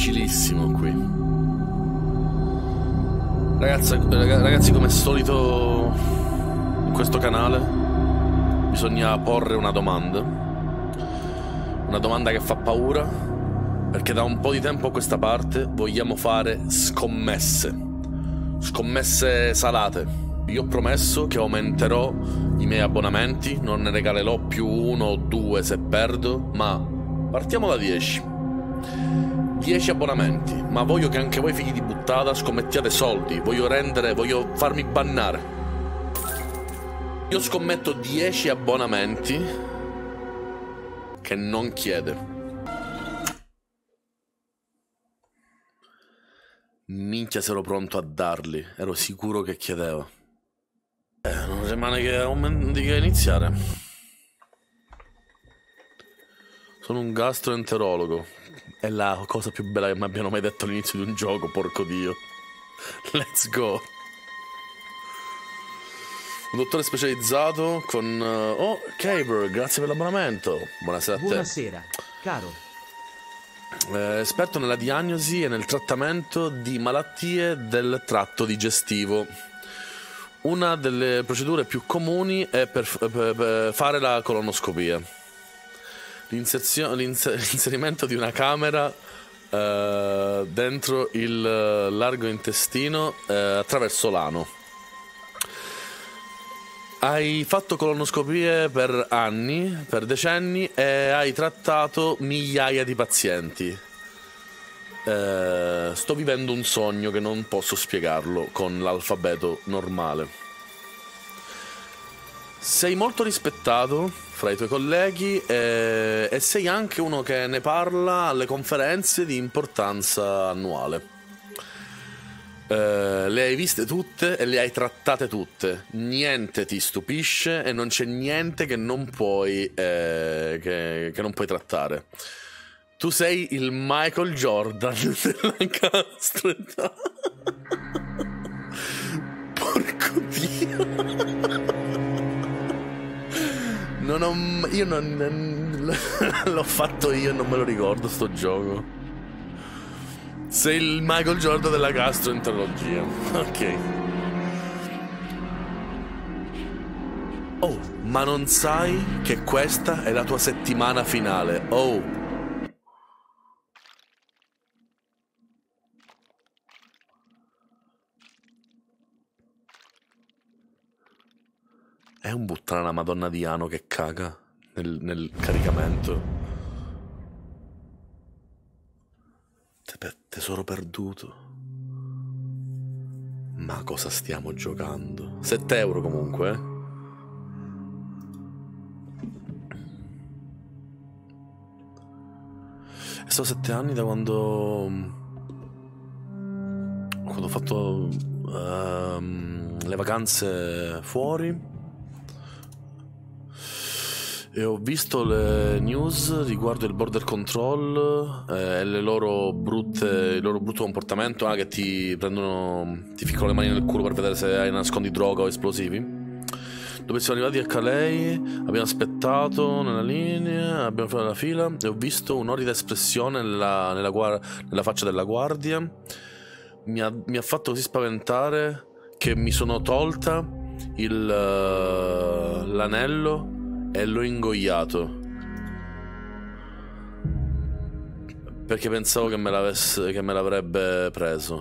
difficilissimo qui. Ragazzi, come al solito in questo canale bisogna porre una domanda. Una domanda che fa paura, perché da un po' di tempo a questa parte vogliamo fare scommesse. Scommesse salate. Io ho promesso che aumenterò i miei abbonamenti, non ne regalerò più 1 o 2 se perdo, ma partiamo da 10. 10 abbonamenti, ma voglio che anche voi figli di puttana scommettiate soldi, voglio farmi bannare. Io scommetto 10 abbonamenti che non chiede. Minchia, se ero pronto a darli, ero sicuro che chiedeva. Non rimane che iniziare. Sono un gastroenterologo. È la cosa più bella che mi abbiano mai detto all'inizio di un gioco, porco dio. Let's go. Un dottore specializzato con... Oh, Caber, grazie per l'abbonamento. Buonasera a te. Buonasera, caro. Esperto nella diagnosi e nel trattamento di malattie del tratto digestivo. Una delle procedure più comuni è per fare la colonoscopia. L'inserimento di una camera dentro il largo intestino attraverso l'ano. Hai fatto colonoscopie per anni, per decenni, e hai trattato migliaia di pazienti. Sto vivendo un sogno che non posso spiegarlo con l'alfabeto normale. Sei molto rispettato fra i tuoi colleghi e sei anche uno che ne parla alle conferenze di importanza annuale. Le hai viste tutte e le hai trattate tutte. Niente ti stupisce e non c'è niente che non puoi che non puoi trattare. Tu sei il Michael Jordan della gastroenterologia. Porco Dio. L'ho fatto io e non me lo ricordo sto gioco. Sei il Michael Jordan della gastroenterologia. Ok. Oh, ma non sai che questa è la tua settimana finale. Oh. È un buttare la Madonna di Ano che caga nel caricamento. Tesoro perduto. Ma cosa stiamo giocando? 7 euro comunque, eh? E sono 7 anni da quando ho fatto le vacanze fuori. E ho visto le news riguardo il border control e il loro brutto comportamento, che ti ficcano le mani nel culo per vedere se hai nascondi droga o esplosivi. Dove siamo arrivati a Calais, abbiamo aspettato nella linea, abbiamo fatto la fila e ho visto un'orrida espressione nella faccia della guardia. Mi ha fatto così spaventare che mi sono tolta l'anello e l'ho ingoiato perché pensavo che me l'avrebbe preso.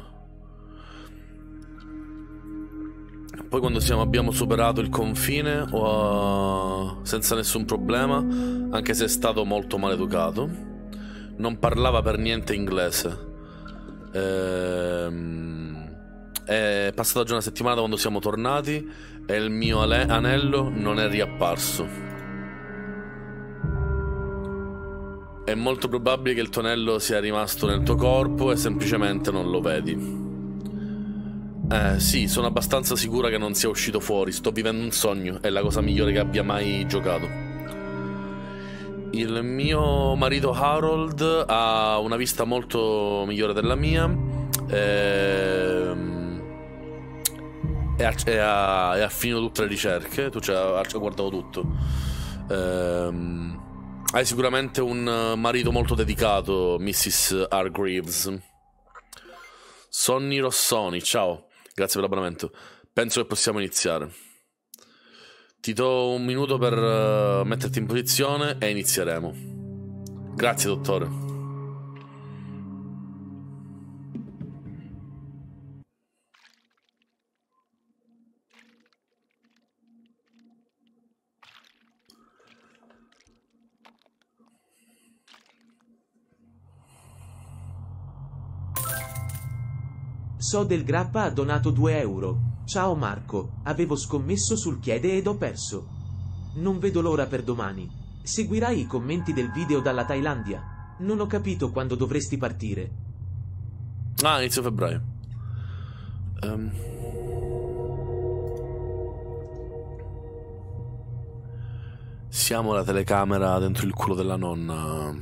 Poi quando abbiamo superato il confine senza nessun problema, anche se è stato molto maleducato, non parlava per niente inglese. È passata già una settimana da quando siamo tornati e il mio anello non è riapparso. È molto probabile che il tuo anello sia rimasto nel tuo corpo e semplicemente non lo vedi. Sì, sono abbastanza sicura che non sia uscito fuori. Sto vivendo un sogno, è la cosa migliore che abbia mai giocato. Il mio marito Harold ha una vista molto migliore della mia e ha finito tutte le ricerche. Tu ci hai guardato tutto. Hai sicuramente un marito molto dedicato, Mrs. Hargreaves. Sonny Rossoni, ciao. Grazie per l'abbonamento. Penso che possiamo iniziare. Ti do un minuto per metterti in posizione e inizieremo. Grazie, dottore. So del Grappa ha donato 2 euro. Ciao Marco, avevo scommesso sul chiede ed ho perso. Non vedo l'ora per domani. Seguirai i commenti del video dalla Thailandia. Non ho capito quando dovresti partire. Ah, inizio febbraio. Siamo alla telecamera dentro il culo della nonna.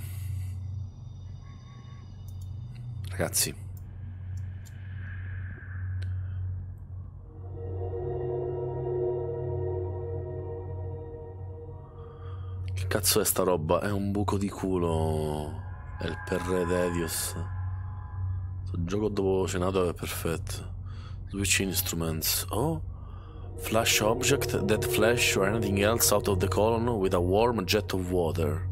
Ragazzi. Che cazzo è sta roba? È un buco di culo. È il Perre Dedios. Il gioco dopo cenato è perfetto. Switch instruments. Oh. Flash object that flash or anything else out of the column with a warm jet of water.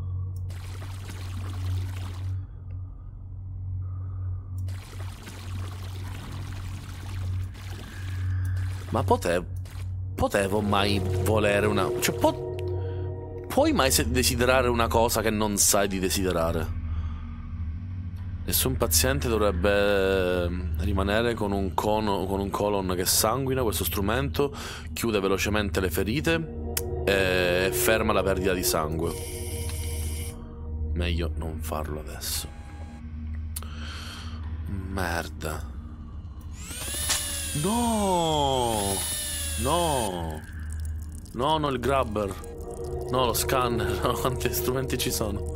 Ma potevo mai volere una... Cioè, puoi mai desiderare una cosa che non sai di desiderare? Nessun paziente dovrebbe rimanere con un colon che sanguina. Questo strumento chiude velocemente le ferite e ferma la perdita di sangue. Meglio non farlo adesso. Merda. No! No! No, no, il grabber. No, lo scanner. No, quanti strumenti ci sono?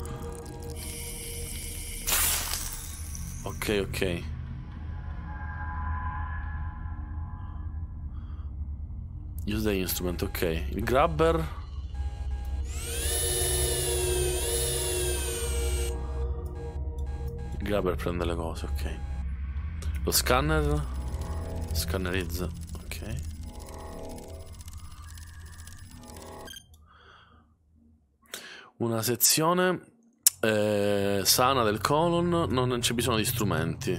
Ok, ok. Use the instrument, ok. Il grabber. Il grabber prende le cose, ok. Lo scanner. Scannerizza, ok. Una sezione sana del colon, non c'è bisogno di strumenti.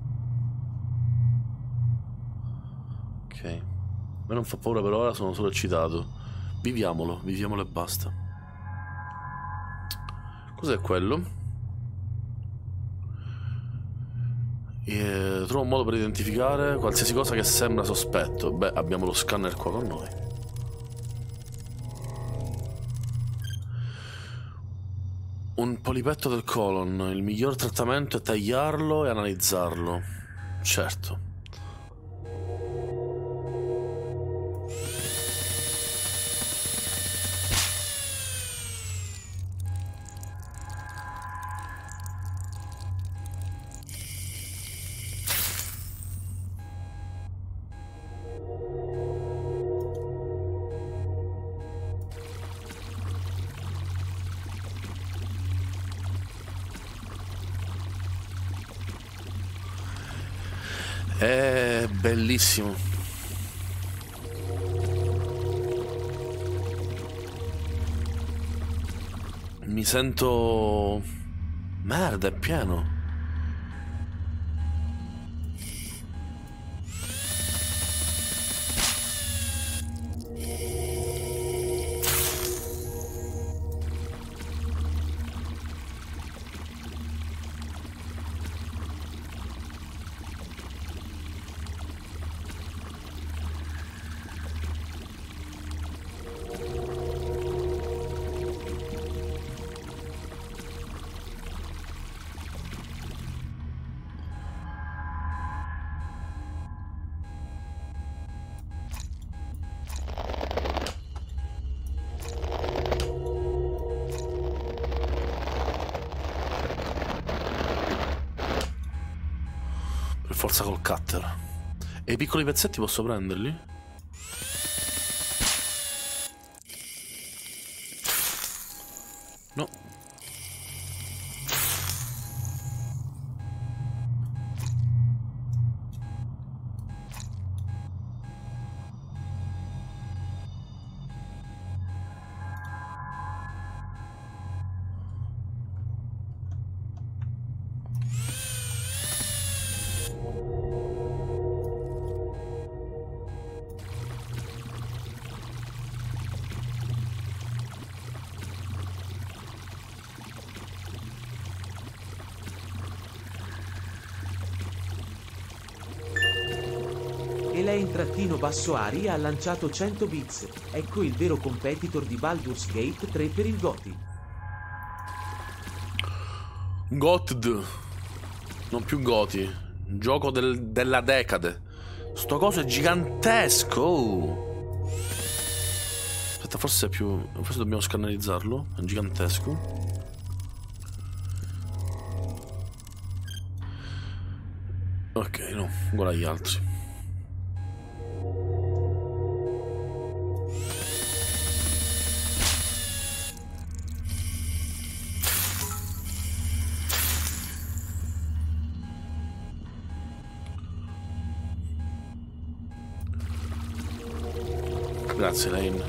Ok. A me non fa paura per ora, sono solo eccitato. Viviamolo e basta. Cos'è quello? Trovo un modo per identificare qualsiasi cosa che sembra sospetto. Beh, abbiamo lo scanner qua con noi. Un polipetto del colon. Il miglior trattamento è tagliarlo e analizzarlo. Certo. È bellissimo. Mi sento... Merda, è pieno. Per forza col cutter. E i piccoli pezzetti posso prenderli? No. Leen-Basso-Ari ha lanciato 100 bits. Ecco il vero competitor di Baldur's Gate 3 per il GOTY. GOTD. Non più GOTY. Gioco della decade. Sto coso è gigantesco. Aspetta, forse è più... Forse dobbiamo scannerizzarlo. È gigantesco. Ok, no, guarda gli altri. Grazie, Lane.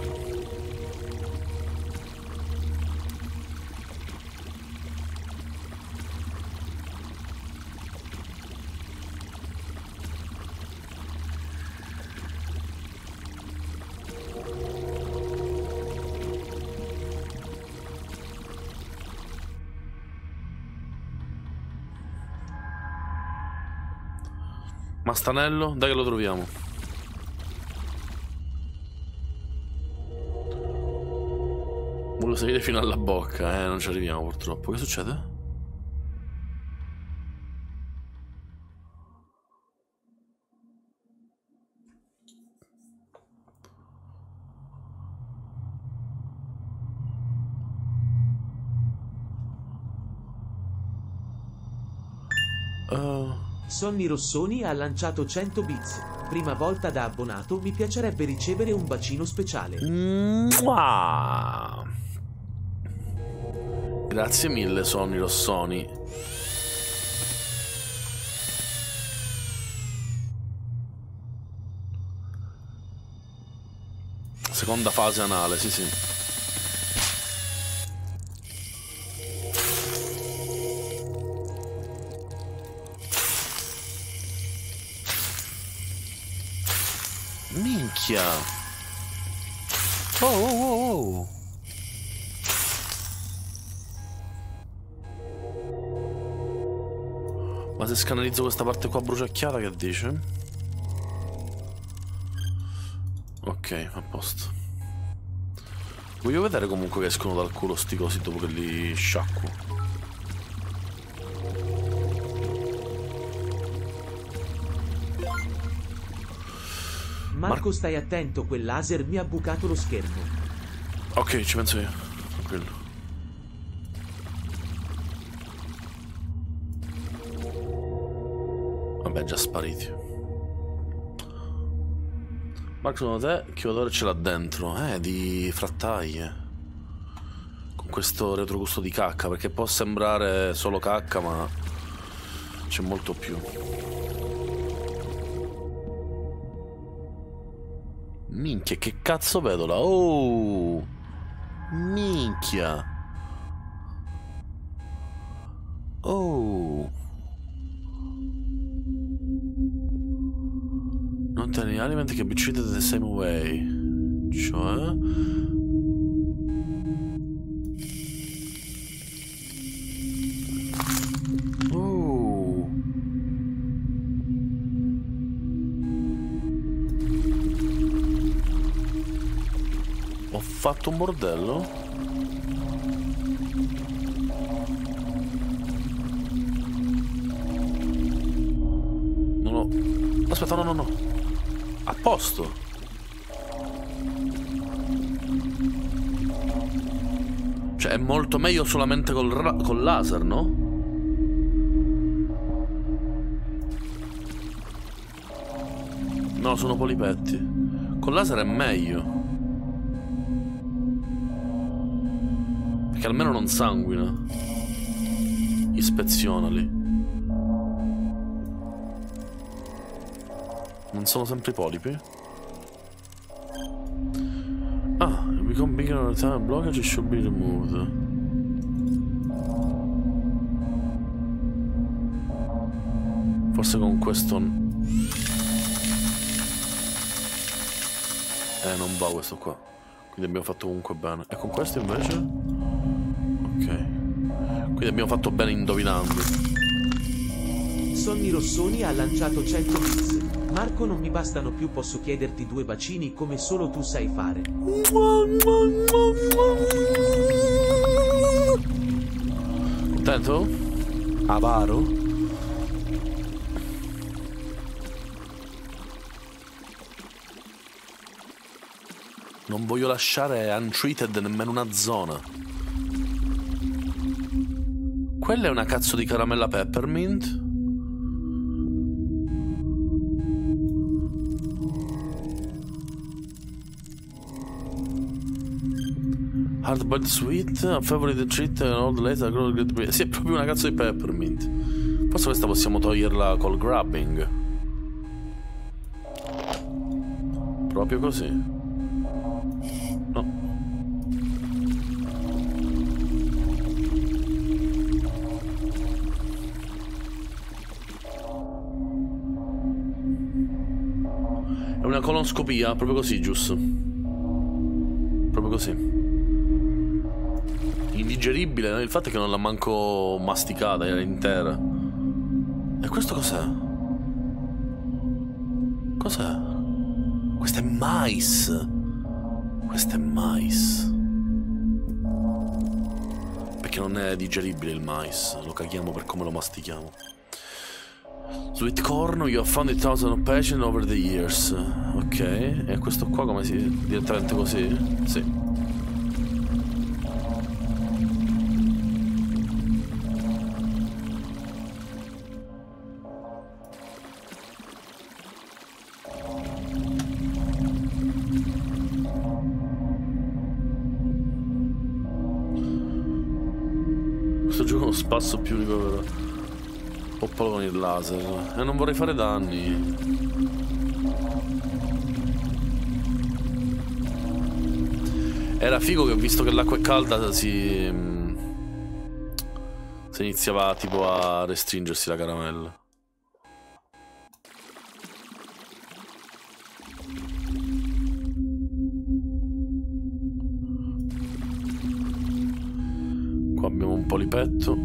Mastanello, dai che lo troviamo. Volevo salire fino alla bocca, non ci arriviamo purtroppo. Che succede? Sonny Rossoni ha lanciato 100 bits. Prima volta da abbonato, mi piacerebbe ricevere un bacino speciale. Mua! Grazie mille, Sonny Rossoni. Seconda fase anale, sì sì. Minchia. Oh, oh, oh, oh. Ma se scannalizzo questa parte qua bruciacchiata, che dice? Ok, a posto. Voglio vedere comunque che escono dal culo sti cosi dopo che li sciacquo. Marco, stai attento, quel laser mi ha bucato lo schermo. Ok, ci penso io. Tranquillo. Vabbè, già spariti. Marco, secondo te che odore ce l'ha dentro? Di frattaglie. Con questo retrogusto di cacca, perché può sembrare solo cacca, ma c'è molto più. Minchia, che cazzo vedo là? Oh! Minchia! Oh! Non tieni alimenti che abituate the same way. Cioè... Oh! Ho fatto un bordello? Non ho... Aspetta, no, no, no. A posto. Cioè è molto meglio solamente col laser, no? No, sono polipetti. Col laser è meglio. Perché almeno non sanguina. Ispezionali. Non sono sempre i polipi? Ah, become bigger all the time, blockage should be removed. Forse con questo... non va questo qua. Quindi abbiamo fatto comunque bene. E con questo invece? Ok. Quindi abbiamo fatto bene indovinando. Sonny Rossoni ha lanciato 100 bits. Marco, non mi bastano più, posso chiederti 2 bacini come solo tu sai fare. Contento? Avaro? Non voglio lasciare untreated nemmeno una zona. Quella è una cazzo di caramella peppermint. Hard boiled sweet, a favorite treat, an old later, great. Sì, è proprio una cazzo di peppermint. Forse questa possiamo toglierla col grabbing. Proprio così. No. È una colonscopia, proprio così, giusto. Proprio così. Indigeribile, il fatto è che non l'ha manco masticata, era intera. E questo cos'è? Cos'è? Questo è mais. Questo è mais. Perché non è digeribile il mais, lo caghiamo per come lo mastichiamo. Sweet corn, you have found it thousands of patients over the years. Ok, e questo qua come si... direttamente così? Sì. Questo gioco è uno spasso più unico per poppolo con il laser. E non vorrei fare danni. Era figo che visto che l'acqua è calda si iniziava tipo a restringersi la caramella. Qua abbiamo un polipetto.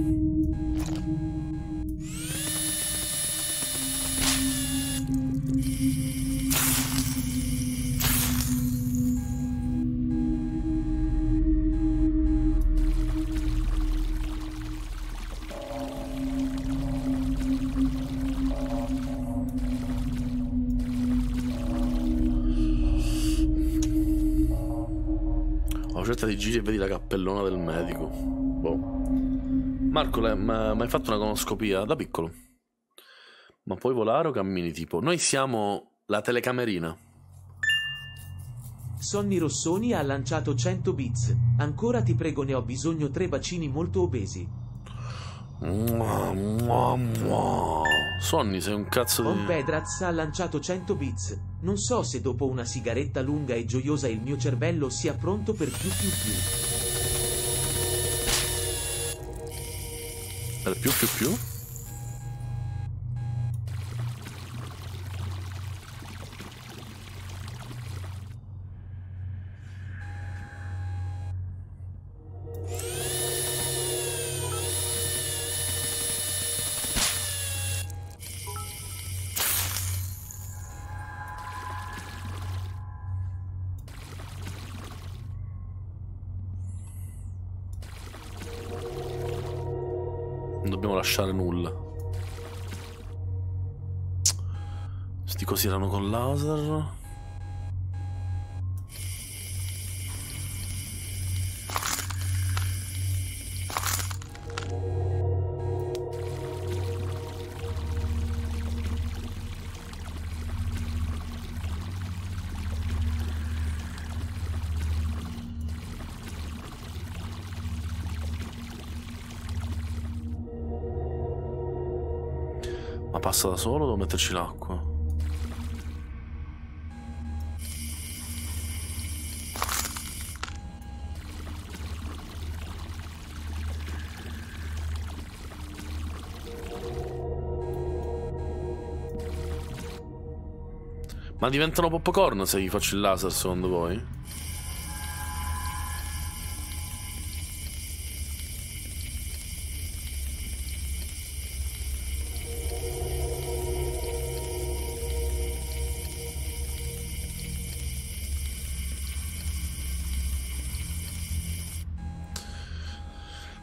Certa di giri e vedi la cappellona del medico. Boh. Marco, ma hai fatto una colonoscopia da piccolo? Ma puoi volare o cammini tipo? Noi siamo la telecamerina. Sonny Rossoni ha lanciato 100 bits. Ancora ti prego, ne ho bisogno, 3 bacini molto obesi. Sonny, sei un cazzo di... Pedraz ha lanciato 100 bits. Non so se dopo una sigaretta lunga e gioiosa il mio cervello sia pronto per più. Per più? Non dobbiamo lasciare nulla. Sti cosi erano con laser. Ma passa da solo o devo metterci l'acqua? Ma diventano popcorn se gli faccio il laser, secondo voi?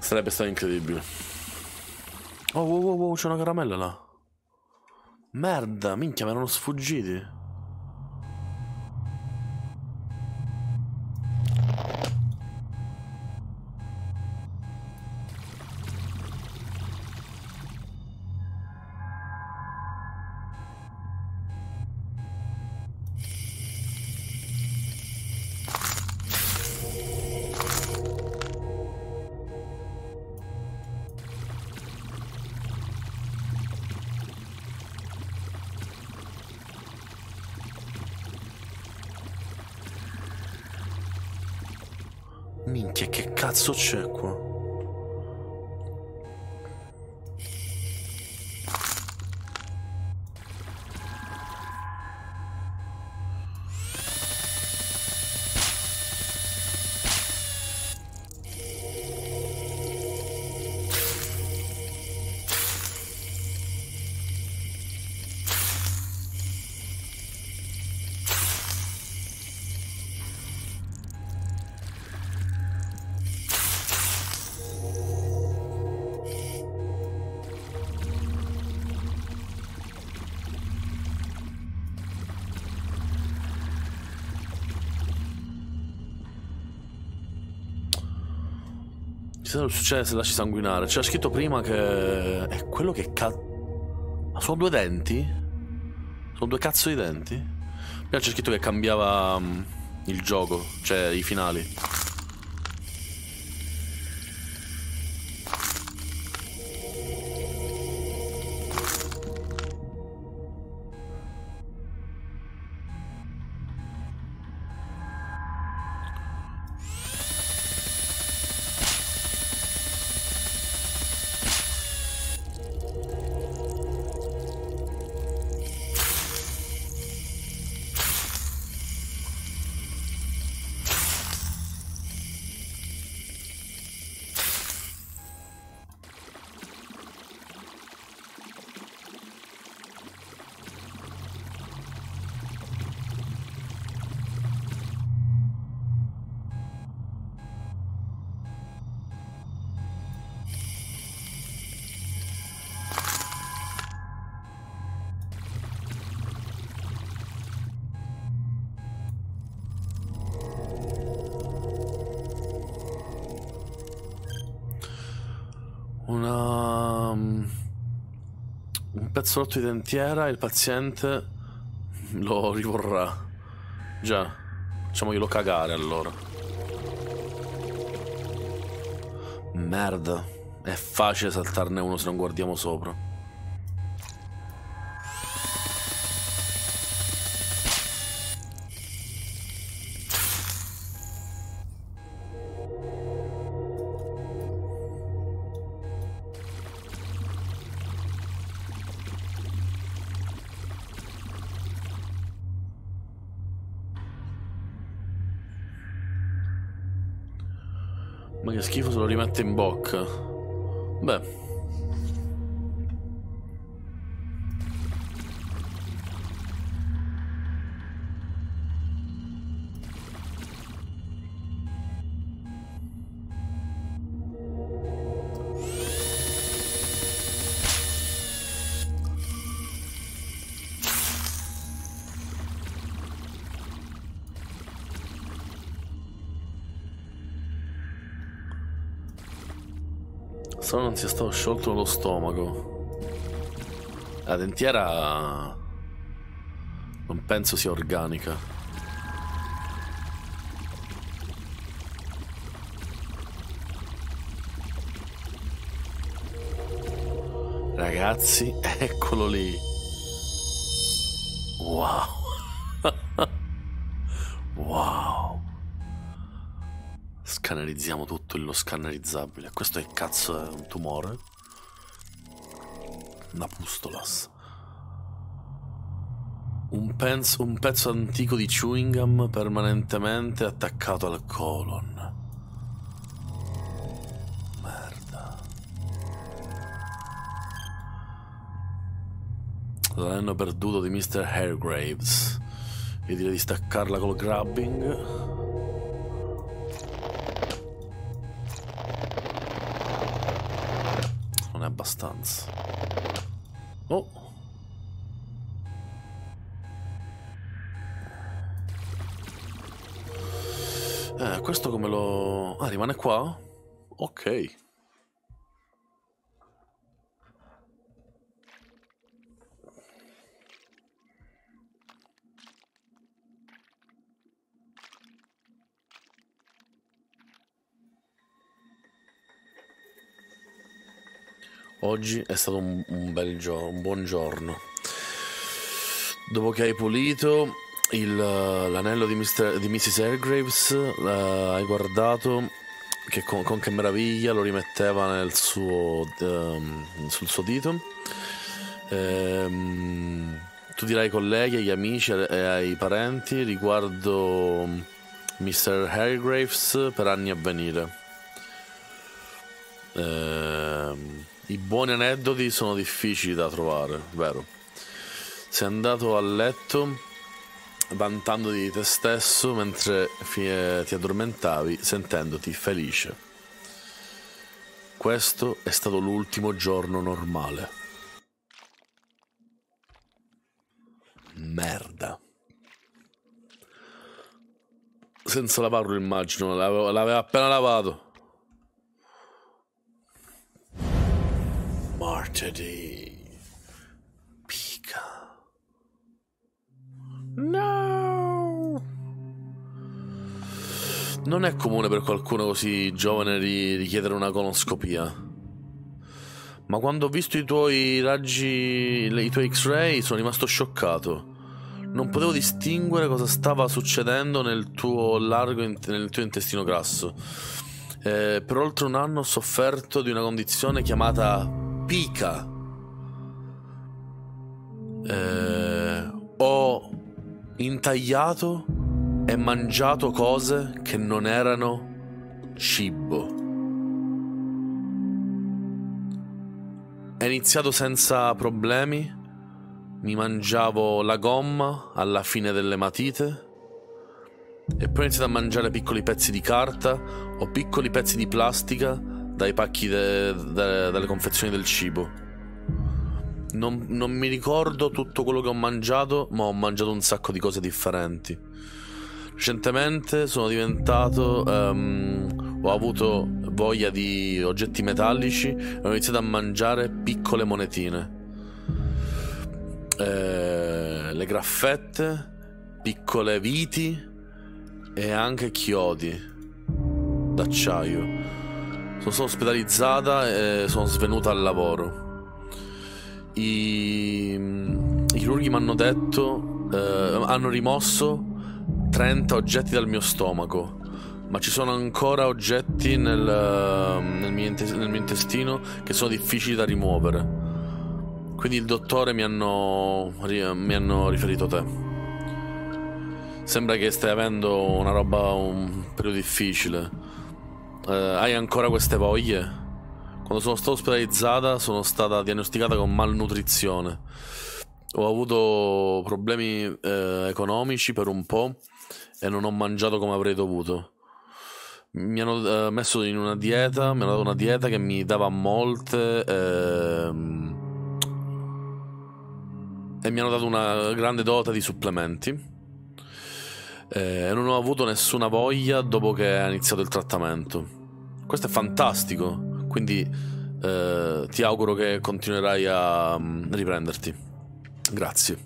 Sarebbe stato incredibile. Oh, wow, wow, wow, c'è una caramella là. Merda, minchia, mi erano sfuggiti. Minchia, che cazzo c'è qua? Cosa succede se lasci sanguinare? C'era scritto prima che... È quello che Ma sono due denti? Sono due cazzo di denti? Prima c'è scritto che cambiava il gioco, cioè i finali. Un pezzolotto di dentiera, il paziente lo rivorrà. Già, facciamoglielo cagare allora. Merda, è facile saltarne uno se non guardiamo sopra. Ma che schifo se lo rimette in bocca. Beh. Se non sia stato sciolto nello stomaco. La dentiera non penso sia organica. Ragazzi, eccolo lì. Wow. Wow. Scannerizziamo tutto lo scannerizzabile. Questo che cazzo è? Un tumore? Una pustolas. Un pezzo antico di chewing gum permanentemente attaccato al colon. Merda. L'anello perduto di Mr. Hargraves. Io direi di staccarla col grabbing. abbastanza. Oh. Questo come lo... Ah, rimane qua? Ok. Oggi è stato un bel giorno, un buon giorno. Dopo che hai pulito l'anello di Mrs. Hargreaves, hai guardato che con che meraviglia lo rimetteva sul suo dito. Tu dirai ai colleghi, agli amici e ai parenti riguardo Mr. Hargreaves per anni a venire. I buoni aneddoti sono difficili da trovare, vero? Sei andato a letto vantandoti di te stesso mentre ti addormentavi, sentendoti felice. Questo è stato l'ultimo giorno normale. Merda. Senza lavarlo, immagino, l'aveva appena lavato. Martedì. Pica. No. Non è comune per qualcuno così giovane richiedere una colonoscopia. Ma quando ho visto i tuoi raggi, i tuoi X-ray, sono rimasto scioccato. Non potevo distinguere cosa stava succedendo nel tuo intestino grasso. Per oltre un anno ho sofferto di una condizione chiamata pica. Ho intagliato e mangiato cose che non erano cibo. È iniziato senza problemi. Mi mangiavo la gomma alla fine delle matite e poi ho iniziato a mangiare piccoli pezzi di carta o piccoli pezzi di plastica dai pacchi dalle confezioni del cibo. Non mi ricordo tutto quello che ho mangiato, ma ho mangiato un sacco di cose differenti. Recentemente sono diventato... ho avuto voglia di oggetti metallici e ho iniziato a mangiare piccole monetine. Le graffette, piccole viti e anche chiodi d'acciaio. Sono stata ospedalizzata e sono svenuta al lavoro. I chirurghi mi hanno detto, hanno rimosso 30 oggetti dal mio stomaco, ma ci sono ancora oggetti nel mio intestino che sono difficili da rimuovere. Quindi il dottore mi hanno riferito te. Sembra che stai avendo un periodo difficile. Hai ancora queste voglie? Quando sono stata ospedalizzata sono stata diagnosticata con malnutrizione. Ho avuto problemi economici per un po' e non ho mangiato come avrei dovuto. Mi hanno messo in una dieta, mi hanno dato una dieta che mi dava molte e mi hanno dato una grande dose di supplementi. E non ho avuto nessuna voglia dopo che è iniziato il trattamento. Questo è fantastico. Quindi ti auguro che continuerai a riprenderti. Grazie.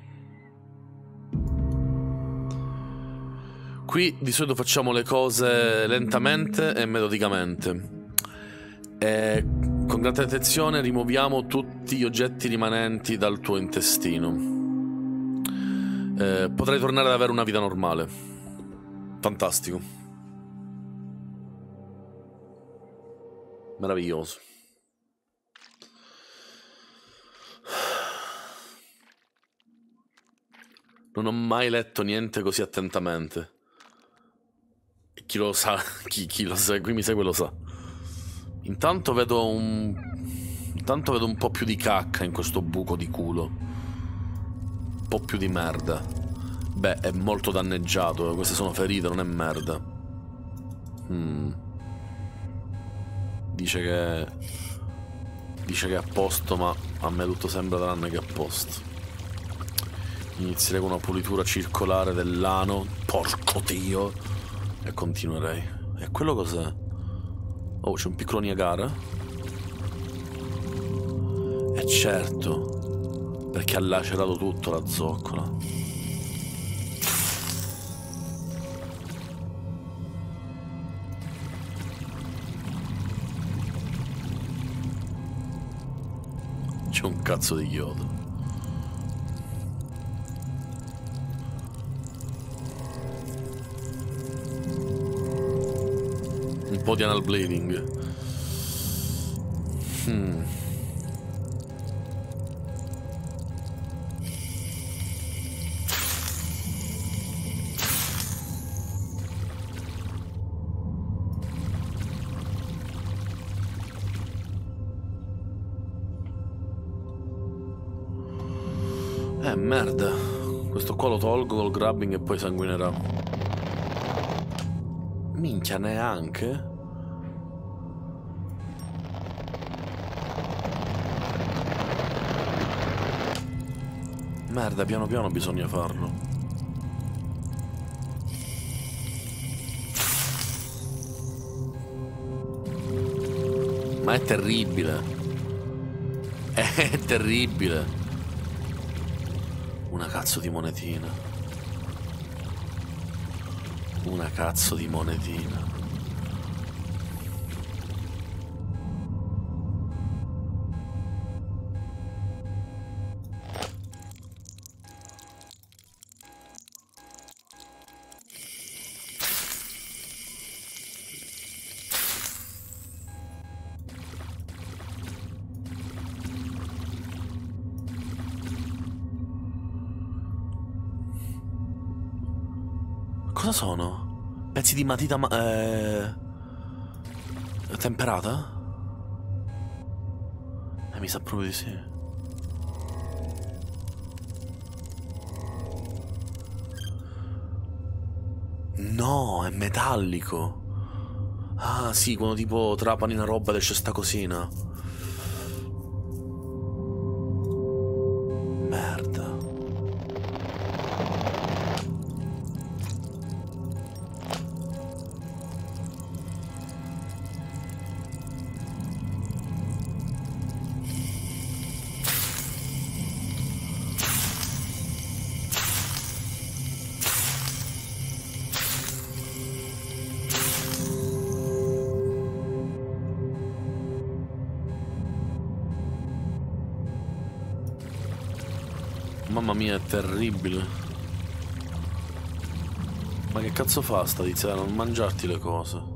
Qui di solito facciamo le cose lentamente e metodicamente. E con grande attenzione rimuoviamo tutti gli oggetti rimanenti dal tuo intestino. Potrai tornare ad avere una vita normale. Fantastico. Meraviglioso. Non ho mai letto niente così attentamente. Chi lo sa, chi lo segue, mi segue lo sa. Intanto vedo un po' più di cacca in questo buco di culo. Un po' più di merda. Beh, è molto danneggiato. Queste sono ferite, non è merda. Dice che Dice che è a posto, ma a me tutto sembra tranne che è a posto. Inizierei con una pulitura circolare dell'ano, porco Dio, e continuerei. E quello cos'è? Oh, c'è un piccolo Niagara? E certo, perché ha lacerato tutto la zoccola. C'è un cazzo di chiodo. Un po' di anal bleeding. Merda. Questo qua lo tolgo col grabbing e poi sanguinerà. Minchia, neanche. Merda, piano piano bisogna farlo. Ma è terribile. È terribile. Una cazzo di monetina. Una cazzo di monetina. Cosa sono? Pezzi di matita temperata? Mi sa proprio di sì. No, è metallico. Ah sì, quando tipo trapani una roba ed esce sta cosina. Merda. Mamma mia, è terribile. Ma che cazzo fa sta tizia? Non mangiarti le cose.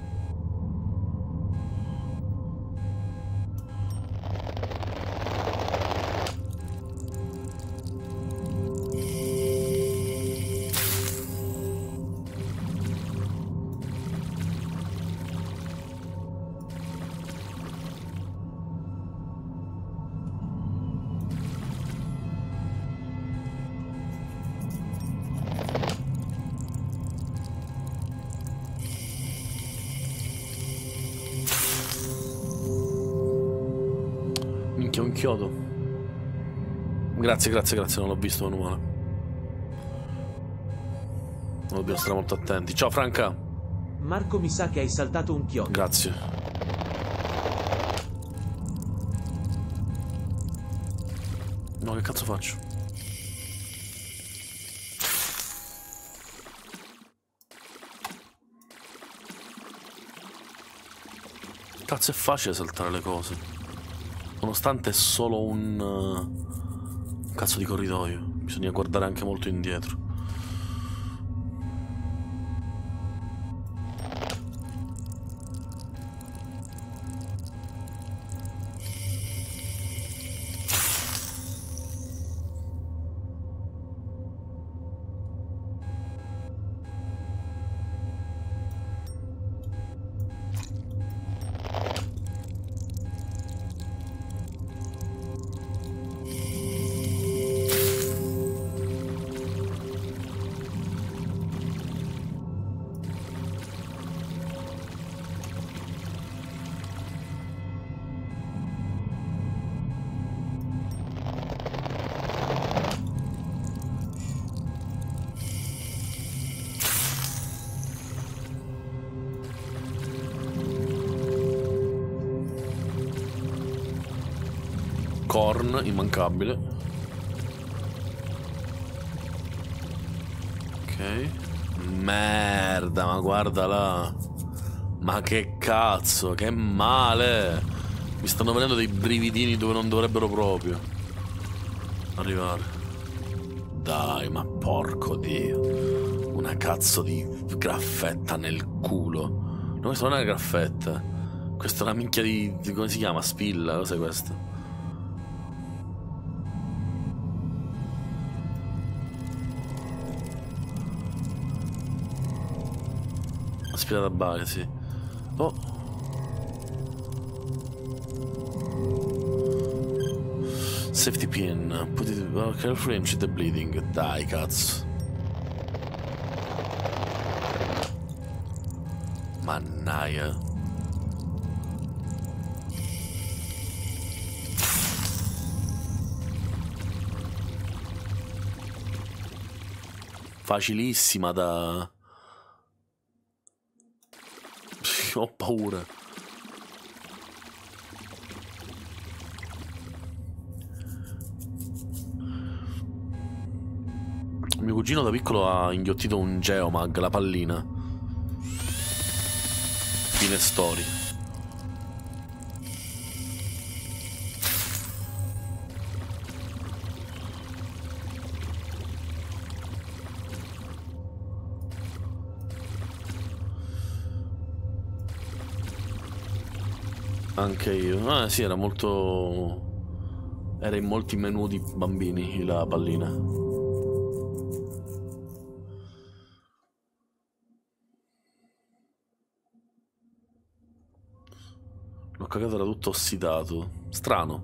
Minchia, un chiodo. Grazie, grazie, grazie, non l'ho visto manuale. Dobbiamo stare molto attenti. Ciao Franca. Marco, mi sa che hai saltato un chiodo. Grazie. No, che cazzo faccio? Cazzo, è facile saltare le cose. Nonostante è solo un cazzo di corridoio. Bisogna guardare anche molto indietro. Corn, immancabile. Ok. Merda, ma guarda là. Ma che cazzo, che male. Mi stanno venendo dei brividini dove non dovrebbero proprio arrivare. Dai, ma porco Dio. Una cazzo di graffetta nel culo. No, questa non è una graffetta. Questa è una minchia di come si chiama? Spilla, cos'è questo? Una spilla da base, sì. Oh. Safety pin. Put it carefully and check the bleeding. Dai, cazzo. Mannaia. Facilissima da... Ho paura. Mio cugino da piccolo ha inghiottito un Geomag, la pallina. Fine story. Anche io. Ah, sì, era molto... Era in molti menu di bambini la pallina. L'ho cagato, era tutto ossidato. Strano.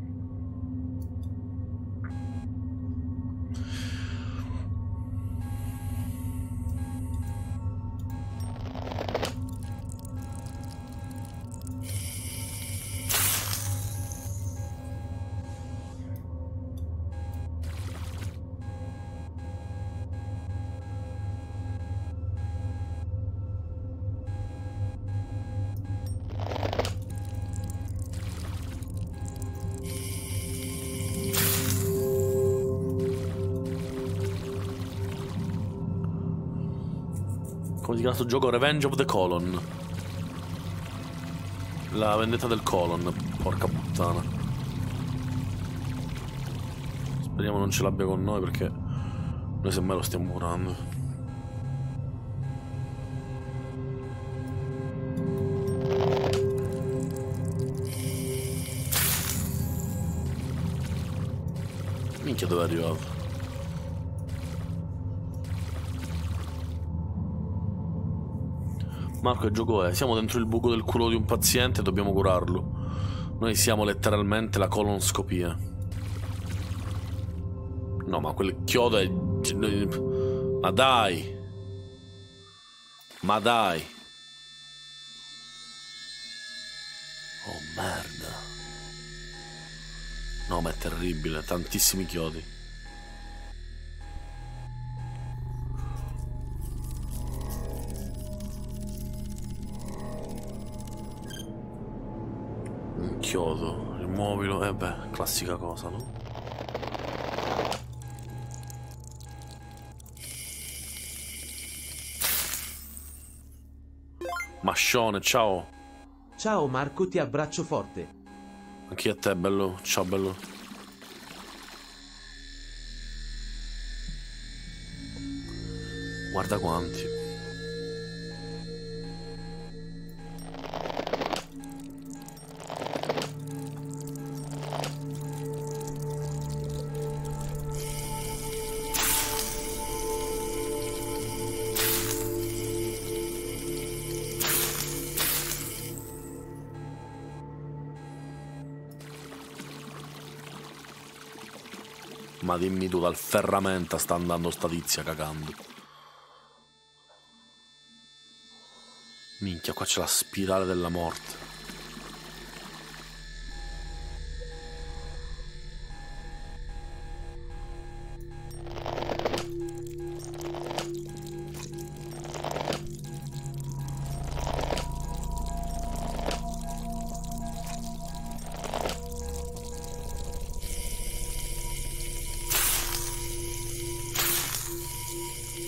Come si chiama questo gioco? Revenge of the Colon. La vendetta del colon. Porca puttana. Speriamo non ce l'abbia con noi perché noi semmai lo stiamo curando. Minchia, dove è arrivato? Marco, che gioco è? Siamo dentro il buco del culo di un paziente e dobbiamo curarlo. Noi siamo letteralmente la colonscopia. No, ma quel chiodo è... Ma dai! Ma dai! Oh, merda. No, ma è terribile. Tantissimi chiodi. Un chiodo, rimuovilo. Beh, classica cosa, no? Mascione, ciao. Ciao Marco, ti abbraccio forte. Anche a te, bello. Ciao, bello. Guarda quanti. Ma dimmi tu, dal ferramenta sta andando sta tizia cagando. Minchia, qua c'è la spirale della morte.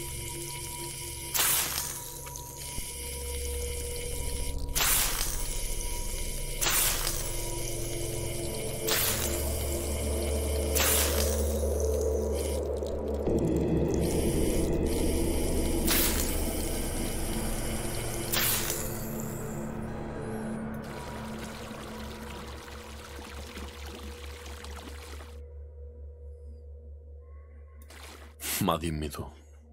Ma dimmi tu.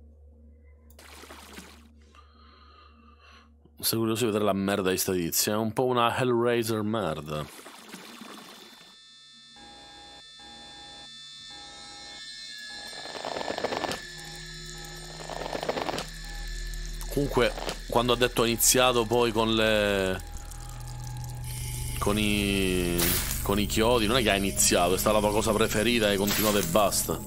Sei curioso di vedere la merda di sta tizia? È un po' una Hellraiser merda. Comunque, quando ha detto ha iniziato poi con le... con i chiodi, non è che ha iniziato, è stata la tua cosa preferita e hai continuato e basta.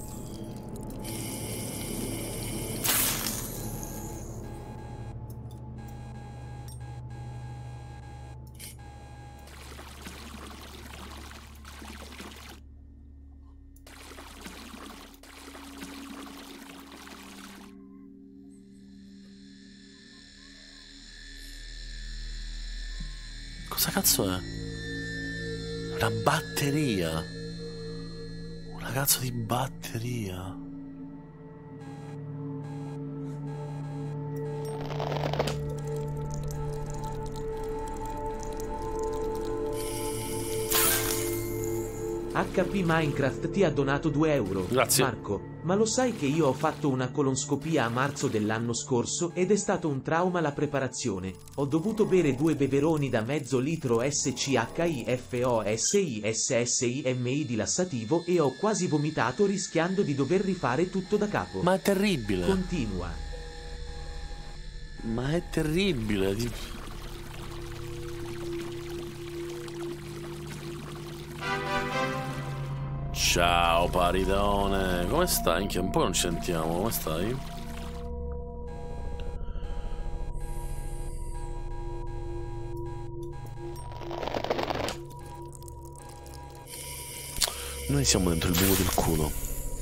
Cosa cazzo è? Una batteria. Una cazzo di batteria. HP Minecraft ti ha donato 2 euro. Grazie. Marco, ma lo sai che io ho fatto una colonscopia a marzo dell'anno scorso ed è stato un trauma la preparazione. Ho dovuto bere 2 beveroni da mezzo litro SCHIFOSISSIMI di lassativo e ho quasi vomitato rischiando di dover rifare tutto da capo. Ma è terribile. Continua. Ma è terribile. Ciao paridone, come stai? Anche un po' non ci sentiamo, come stai? Noi siamo dentro il buco del culo.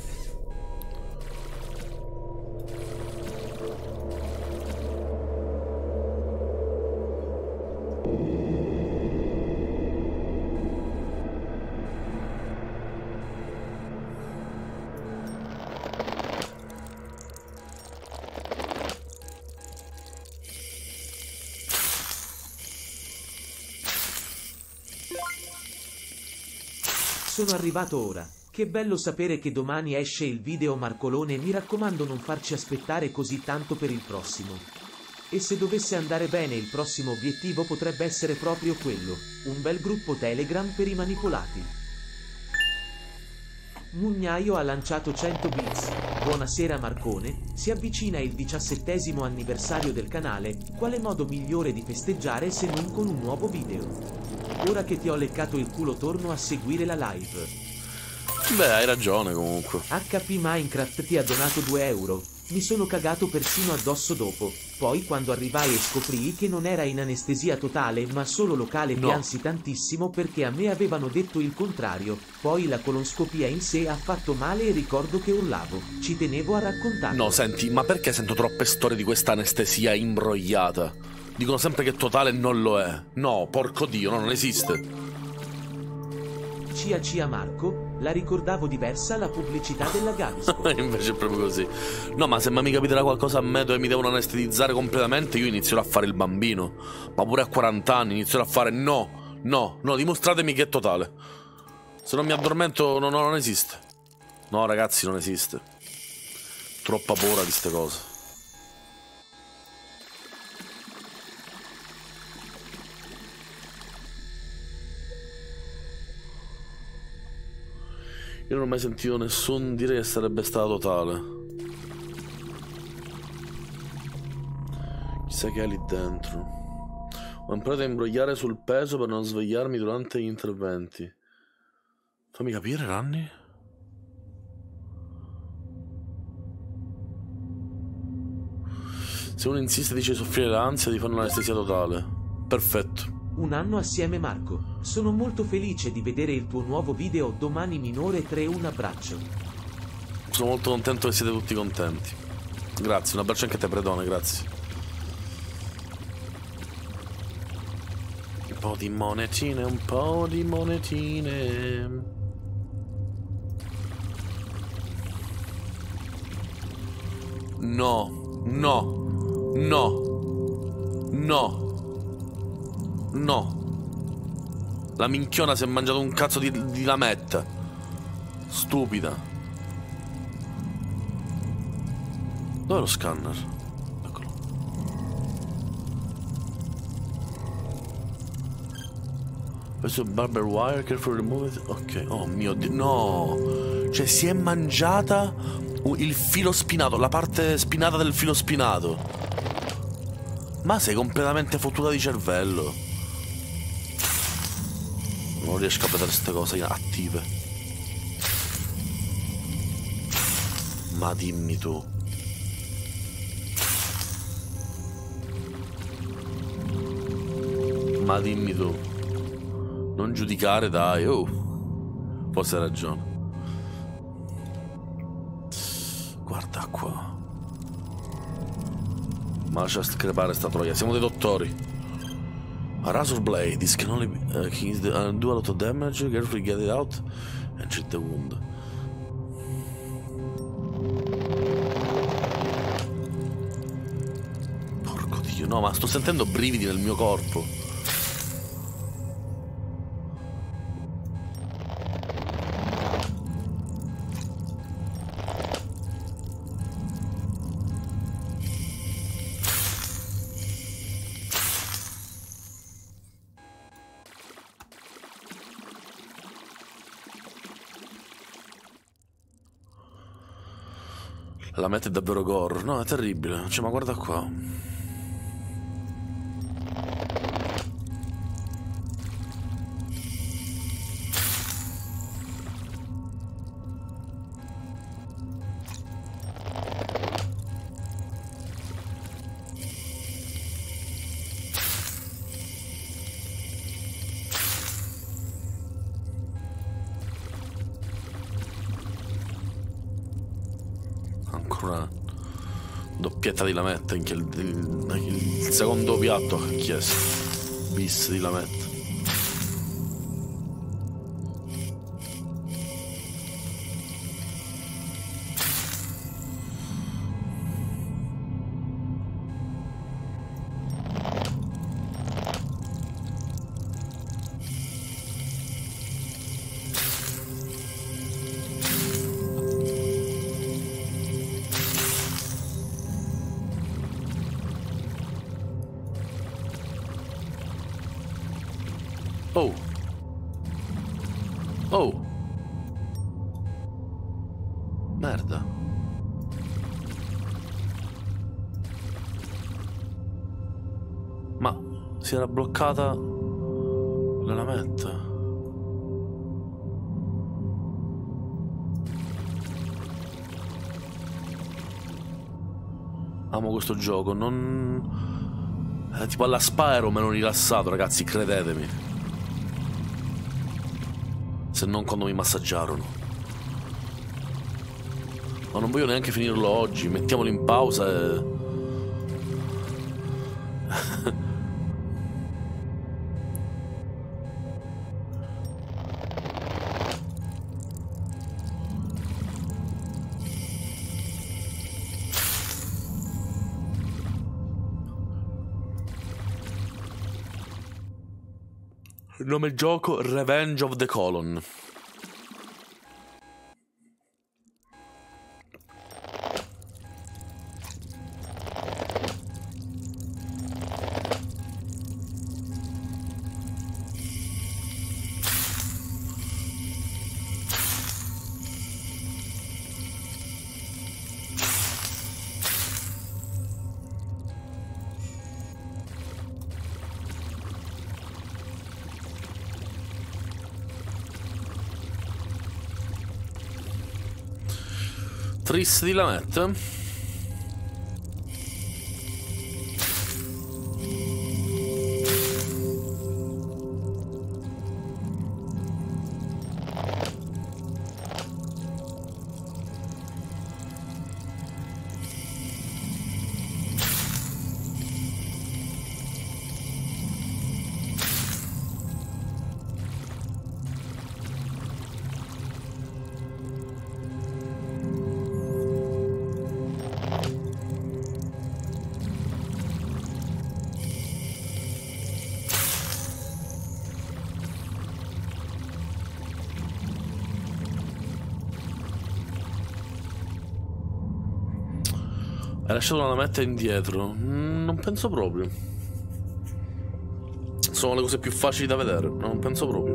Sono arrivato ora. Che bello sapere che domani esce il video Marcolone, mi raccomando non farci aspettare così tanto per il prossimo. E se dovesse andare bene il prossimo obiettivo potrebbe essere proprio quello, un bel gruppo Telegram per i manipolati. Mugnaio ha lanciato 100 bits. Buonasera Marcone, si avvicina il 17° anniversario del canale, quale modo migliore di festeggiare se non con un nuovo video? Ora che ti ho leccato il culo torno a seguire la live. Beh, hai ragione comunque. HP Minecraft ti ha donato 2 euro. Mi sono cagato persino addosso dopo. Poi quando arrivai e scoprii che non era in anestesia totale ma solo locale piansi tantissimo perché a me avevano detto il contrario. Poi la colonscopia in sé ha fatto male e ricordo che urlavo. Ci tenevo a raccontarlo. No, senti, ma perché sento troppe storie di questa anestesia imbrogliata? Dicono sempre che totale non lo è. No, porco Dio, no, non esiste. Cia Marco, la ricordavo diversa la pubblicità della Gavisco. Invece è proprio così. No, ma se mai mi capiterà qualcosa a me dove mi devono anestetizzare completamente, io inizierò a fare il bambino. Ma pure a 40 anni inizierò a fare no, dimostratemi che è totale. Se non mi addormento non esiste. No, ragazzi, non esiste. Troppa paura di ste cose. Io non ho mai sentito nessuno dire che sarebbe stata totale. Chissà che è lì dentro. Ho imparato a imbrogliare sul peso per non svegliarmi durante gli interventi. Fammi capire, Ranni. Se uno insiste e dice di soffrire l'ansia di fare un'anestesia totale. Perfetto. Un anno assieme Marco. Sono molto felice di vedere il tuo nuovo video domani minore 3. Un abbraccio. Sono molto contento che siete tutti contenti. Grazie, un abbraccio anche a te, Predone, grazie. Un po' di monetine, un po' di monetine. No, no, no, no, no. La minchiona si è mangiato un cazzo di lametta. Stupida. Dov'è lo scanner? Eccolo. Questo barber wire, careful remove it. Ok, oh mio Dio, no. Cioè si è mangiata il filo spinato, la parte spinata del filo spinato. Ma sei completamente fottuta di cervello. Non riesco a vedere queste cose attive. Ma dimmi tu. Ma dimmi tu. Non giudicare, dai. Oh. Forse hai ragione. Guarda qua. Ma lascia crepare sta troia. Siamo dei dottori. A razor blade. This can only do a lot of damage. Carefully get it out and treat the wound. Porco Dio. No, ma sto sentendo brividi nel mio corpo. La mette davvero gore. No, è terribile. Cioè, ma guarda qua. Una doppietta di lametta, anche il secondo piatto che ho chiesto. Bis di lametta. Oh. Oh. Merda. Ma si era bloccata la lametta. Amo questo gioco, non... tipo alla Spyro me l'ho rilassato, ragazzi, credetemi. Se non quando mi massaggiarono. Ma non voglio neanche finirlo oggi. Mettiamolo in pausa e... Il nome gioco Revenge of the Colon. Tris di lametta. Hai lasciato una lametta indietro? Non penso proprio. Sono le cose più facili da vedere. Non penso proprio.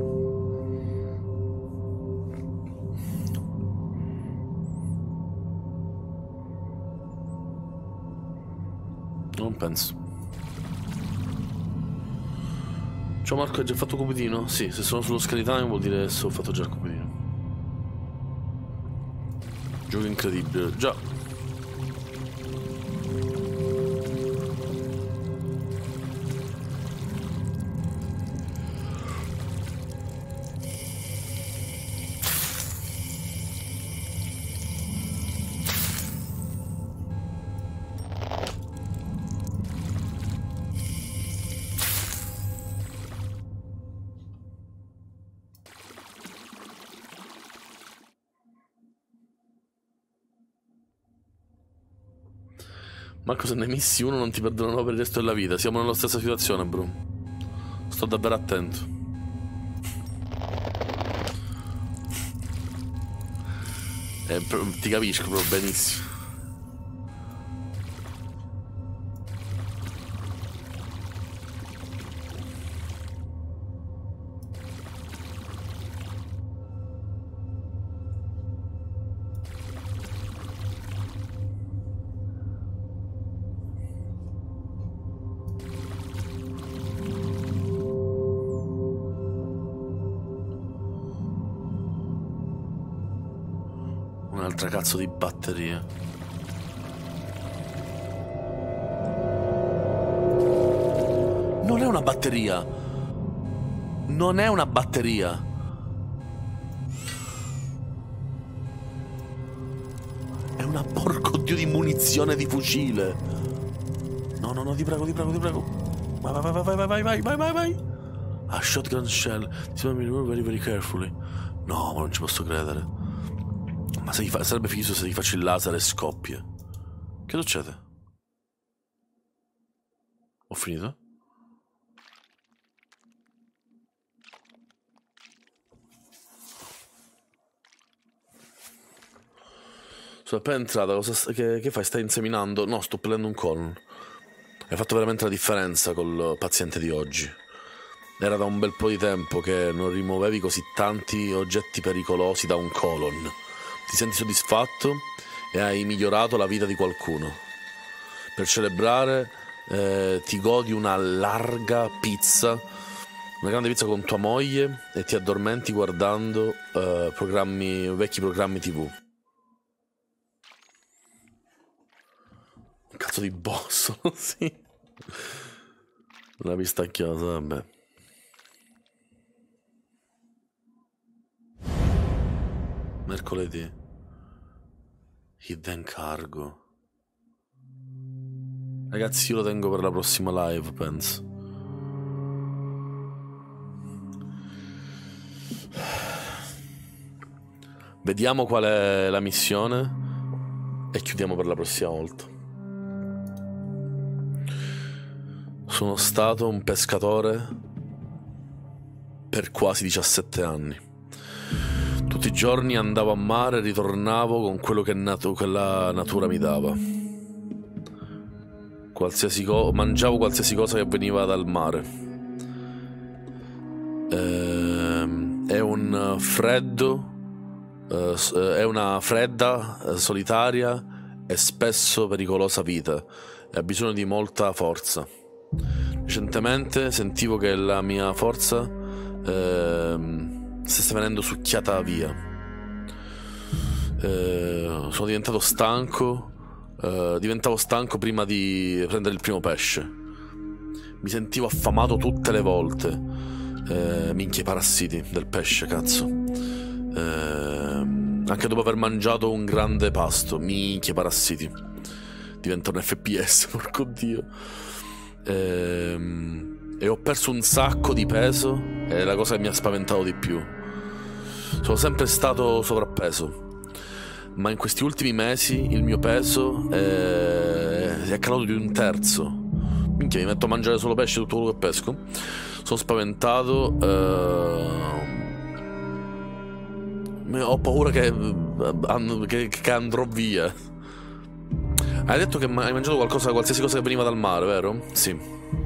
Non penso. Ciao Marco, hai già fatto cupidino? Sì, se sono sullo Skytime vuol dire che ho fatto già il cupidino. Gioco incredibile. Già. Marco, se ne hai messi uno non ti perdonerò per il resto della vita. Siamo nella stessa situazione, bro. Sto davvero attento. Ti capisco, bro, benissimo. Un'altra cazzo di batteria. Non è una batteria. Non è una batteria. È una porco dio di munizione di fucile. No, no, no, ti prego, ti prego, ti prego. Vai, vai, vai, vai, vai, vai, vai, vai, vai. A shotgun shell. Very, very carefully. No, ma non ci posso credere. Ma se sarebbe figo se gli faccio il laser e scoppia. Che succede? Ho finito? Sono appena entrata, che fai? Stai inseminando? No, sto prendendo un colon. Hai fatto veramente la differenza col paziente di oggi. Era da un bel po' di tempo che non rimuovevi così tanti oggetti pericolosi da un colon. Ti senti soddisfatto e hai migliorato la vita di qualcuno. Per celebrare ti godi una larga pizza, una grande pizza con tua moglie e ti addormenti guardando vecchi programmi TV. Un cazzo di boss, sì. Una pistacchiosa, vabbè. Mercoledì. Hidden Cargo. Ragazzi, io lo tengo per la prossima live, penso. Vediamo qual è la missione e chiudiamo per la prossima volta. Sono stato un pescatore per quasi 17 anni. Tutti i giorni andavo a mare e ritornavo con quello che quella natura mi dava. Mangiavo qualsiasi cosa che veniva dal mare. È una fredda, solitaria e spesso pericolosa vita e ha bisogno di molta forza. Recentemente sentivo che la mia forza stesse venendo succhiata via. Sono diventato stanco. Diventavo stanco prima di prendere il primo pesce. Mi sentivo affamato tutte le volte. Minchia, i parassiti del pesce, cazzo. Anche dopo aver mangiato un grande pasto. Minchia, parassiti. Diventa un FPS, porco dio. E ho perso un sacco di peso. È la cosa che mi ha spaventato di più. Sono sempre stato sovrappeso, ma in questi ultimi mesi il mio peso è calato di un terzo. Minchia, mi metto a mangiare solo pesce tutto quello che pesco. Sono spaventato. Ho paura che andrò via. Hai detto che hai mangiato qualcosa, qualsiasi cosa che veniva dal mare, vero? Sì.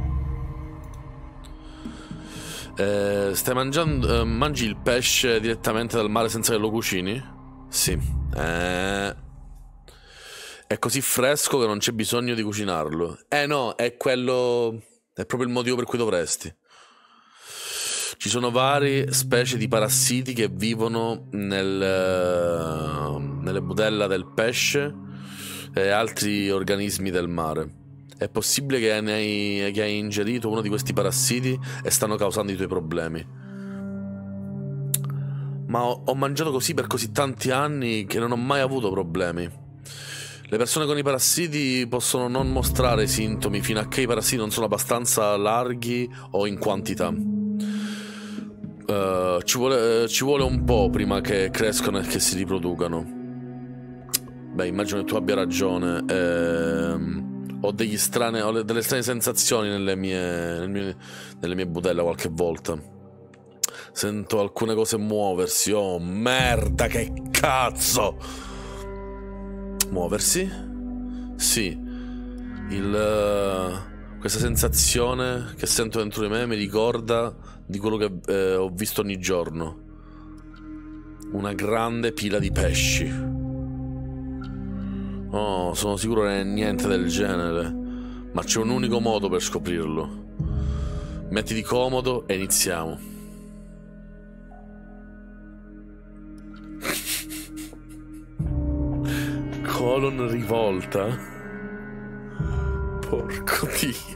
Stai mangiando... mangi il pesce direttamente dal mare senza che lo cucini? Sì. È così fresco che non c'è bisogno di cucinarlo. No, è quello... È proprio il motivo per cui dovresti. Ci sono varie specie di parassiti che vivono nelle budella del pesce e altri organismi del mare. È possibile che hai ingerito uno di questi parassiti e stanno causando i tuoi problemi. Ma ho mangiato così per così tanti anni che non ho mai avuto problemi. Le persone con i parassiti possono non mostrare sintomi fino a che i parassiti non sono abbastanza larghi o in quantità. Ci vuole un po' prima che crescano e che si riproducano. Beh, immagino che tu abbia ragione. Ho delle strane sensazioni nelle mie budella qualche volta. Sento alcune cose muoversi. Oh, merda, che cazzo! Muoversi? Sì. Questa sensazione che sento dentro di me mi ricorda di quello che ho visto ogni giorno. Una grande pila di pesci. Oh, sono sicuro che è niente del genere, ma c'è un unico modo per scoprirlo. Mettiti comodo e iniziamo. Colon rivolta? Porco Dio.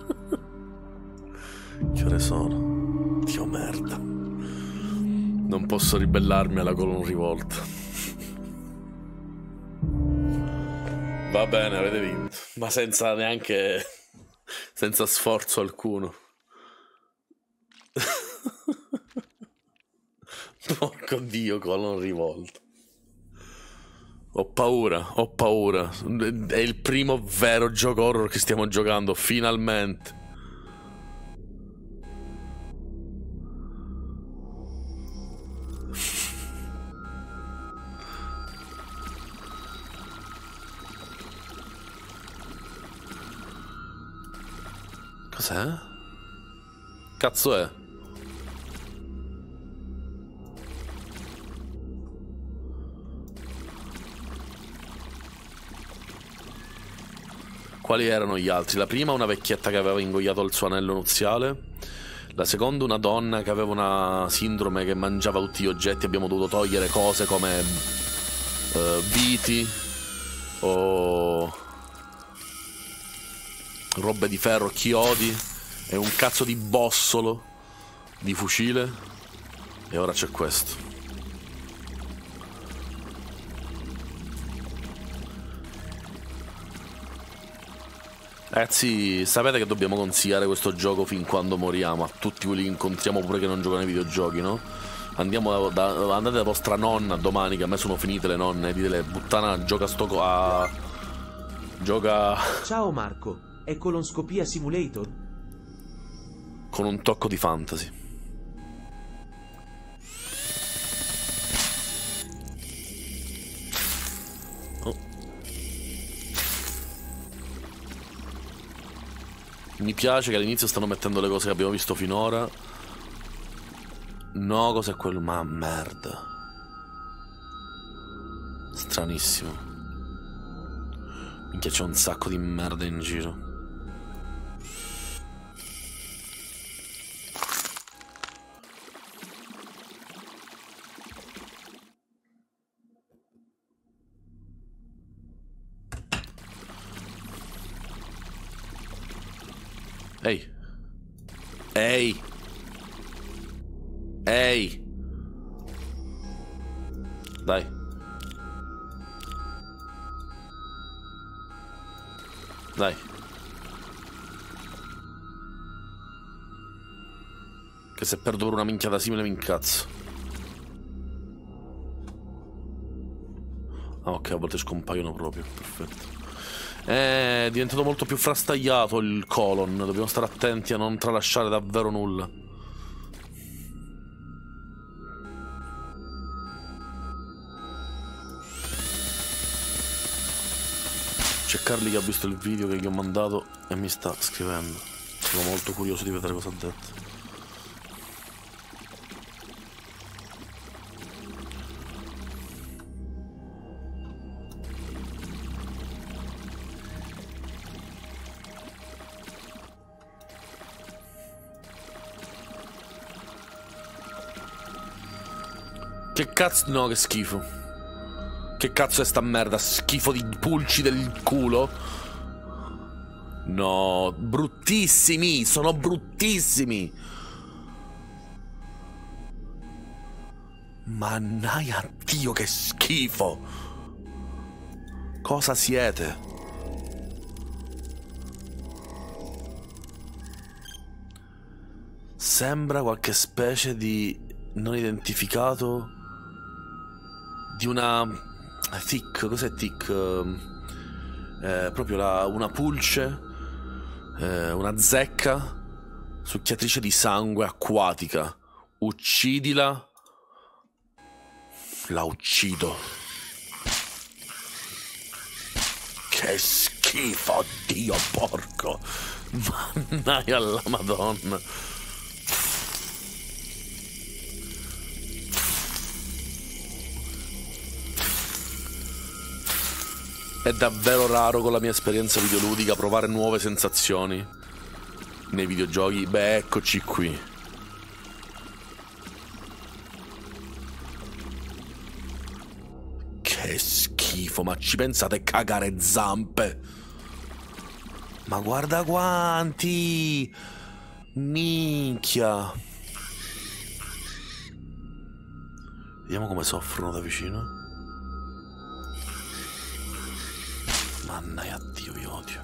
Che ore sono? Dio merda. Non posso ribellarmi alla colon rivolta. Va bene, avete vinto. Ma senza neanche... senza sforzo alcuno. Porco Dio, colon rivolta. Ho paura, ho paura. È il primo vero gioco horror che stiamo giocando, finalmente. Cos'è? Cazzo è? Quali erano gli altri? La prima una vecchietta che aveva ingoiato il suo anello nuziale. La seconda una donna che aveva una sindrome che mangiava tutti gli oggetti. Abbiamo dovuto togliere cose come viti o robe di ferro, chiodi e un cazzo di bossolo di fucile. E ora c'è questo. Ragazzi, sapete che dobbiamo consigliare questo gioco fin quando moriamo a tutti quelli che incontriamo, pure che non giocano ai videogiochi, no? Andate da vostra nonna domani, che a me sono finite le nonne, e ditele, puttana, gioca gioca... Ciao Marco, è Colonscopia Simulator? Con un tocco di fantasy. Mi piace che all'inizio stanno mettendo le cose che abbiamo visto finora. No, cos'è quello? Ma merda. Stranissimo. Minchia, c'è un sacco di merda in giro. Ehi. Ehi. Ehi. Dai. Dai. Che se perdo per una minchiata simile mi incazzo. Ah, ok, a volte scompaiono proprio. Perfetto. È diventato molto più frastagliato il colon. Dobbiamo stare attenti a non tralasciare davvero nulla. C'è Carly che ha visto il video che gli ho mandato e mi sta scrivendo. Sono molto curioso di vedere cosa ha detto. Che cazzo... No, che schifo. Che cazzo è sta merda? Schifo di pulci del culo. No, bruttissimi. Sono bruttissimi. Mannaia Dio, che schifo. Cosa siete? Sembra qualche specie di non identificato di una tick. Cos'è tick? Proprio una pulce, una zecca succhiatrice di sangue acquatica. Uccidila. La uccido. Che schifo, Dio porco. Mannaia alla Madonna. È davvero raro con la mia esperienza videoludica provare nuove sensazioni nei videogiochi. Beh, eccoci qui. Che schifo, ma ci pensate a cagare zampe? Ma guarda quanti! Minchia! Vediamo come soffrono da vicino. Mannaia Dio, vi odio.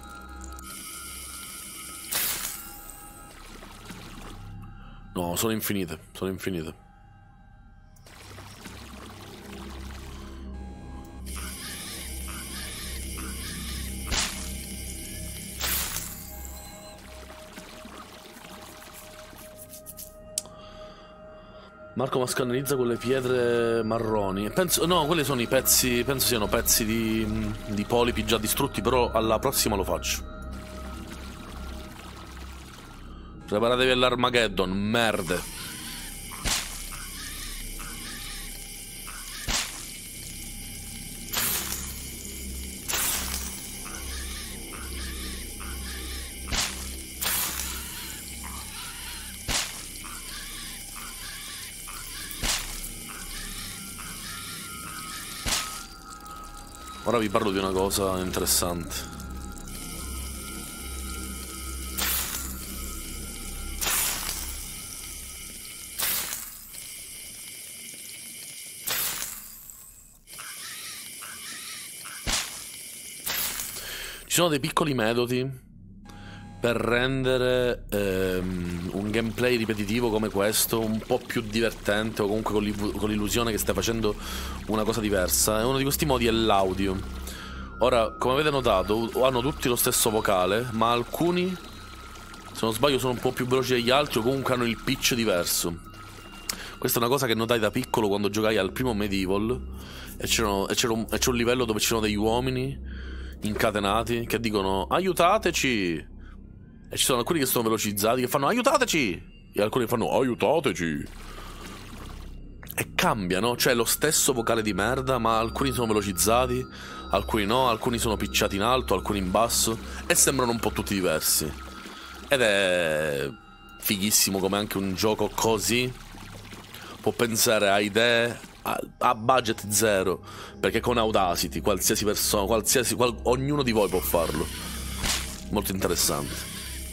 No, sono infinite, sono infinite. Marco mascannizza con le pietre marroni. Penso, no, quelli sono i pezzi. Penso siano pezzi di polipi già distrutti. Però alla prossima lo faccio. Preparatevi all'Armageddon, merde. Ora vi parlo di una cosa interessante. Ci sono dei piccoli metodi per rendere un gameplay ripetitivo come questo un po' più divertente, o comunque con l'illusione che stai facendo una cosa diversa. E uno di questi modi è l'audio. Ora, come avete notato, hanno tutti lo stesso vocale, ma alcuni, se non sbaglio, sono un po' più veloci degli altri, o comunque hanno il pitch diverso. Questa è una cosa che notai da piccolo quando giocai al primo Medieval e c'è un livello dove ci sono degli uomini incatenati che dicono aiutateci. E ci sono alcuni che sono velocizzati che fanno aiutateci, e alcuni che fanno aiutateci. E cambiano, cioè lo stesso vocale di merda, ma alcuni sono velocizzati, alcuni no, alcuni sono pitchati in alto, alcuni in basso, e sembrano un po' tutti diversi. Ed è fighissimo come anche un gioco così può pensare a idee a budget zero, perché con Audacity qualsiasi persona, ognuno di voi può farlo. Molto interessante.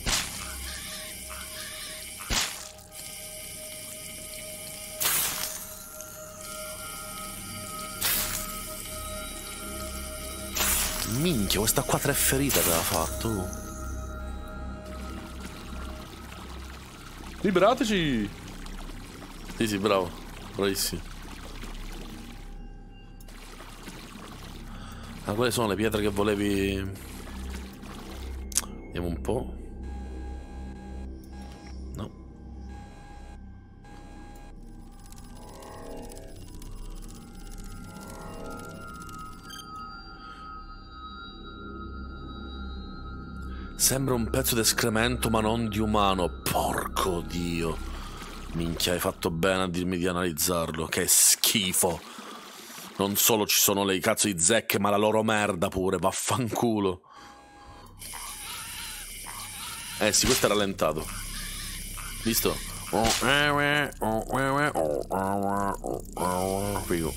Minchia, questa qua 3 ferite aveva fatto. Liberateci! Sì, sì, bravo. Bravissimo. Ah, quelle sono le pietre che volevi... Vediamo un po'. No. Sembra un pezzo d'escremento ma non di umano. Porco Dio. Minchia, hai fatto bene a dirmi di analizzarlo. Che schifo. Non solo ci sono le cazzo di zecche, ma la loro merda pure. Vaffanculo. Sì, questo è rallentato. Visto? Figo.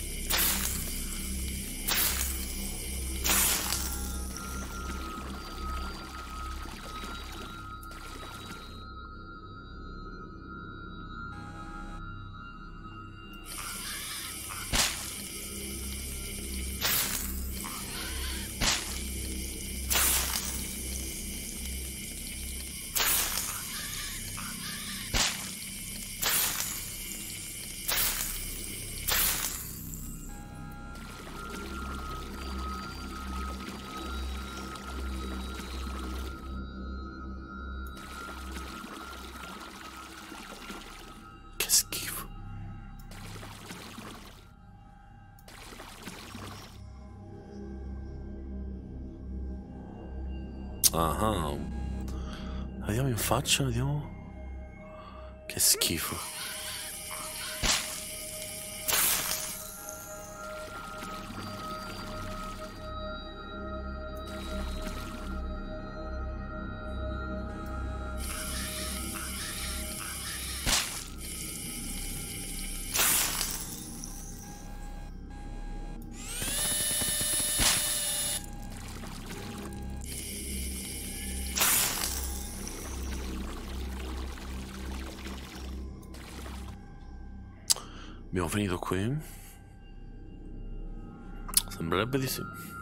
Ah, vediamo in faccia, vediamo. Che schifo. Abbiamo finito qui? Sembrerebbe di sì.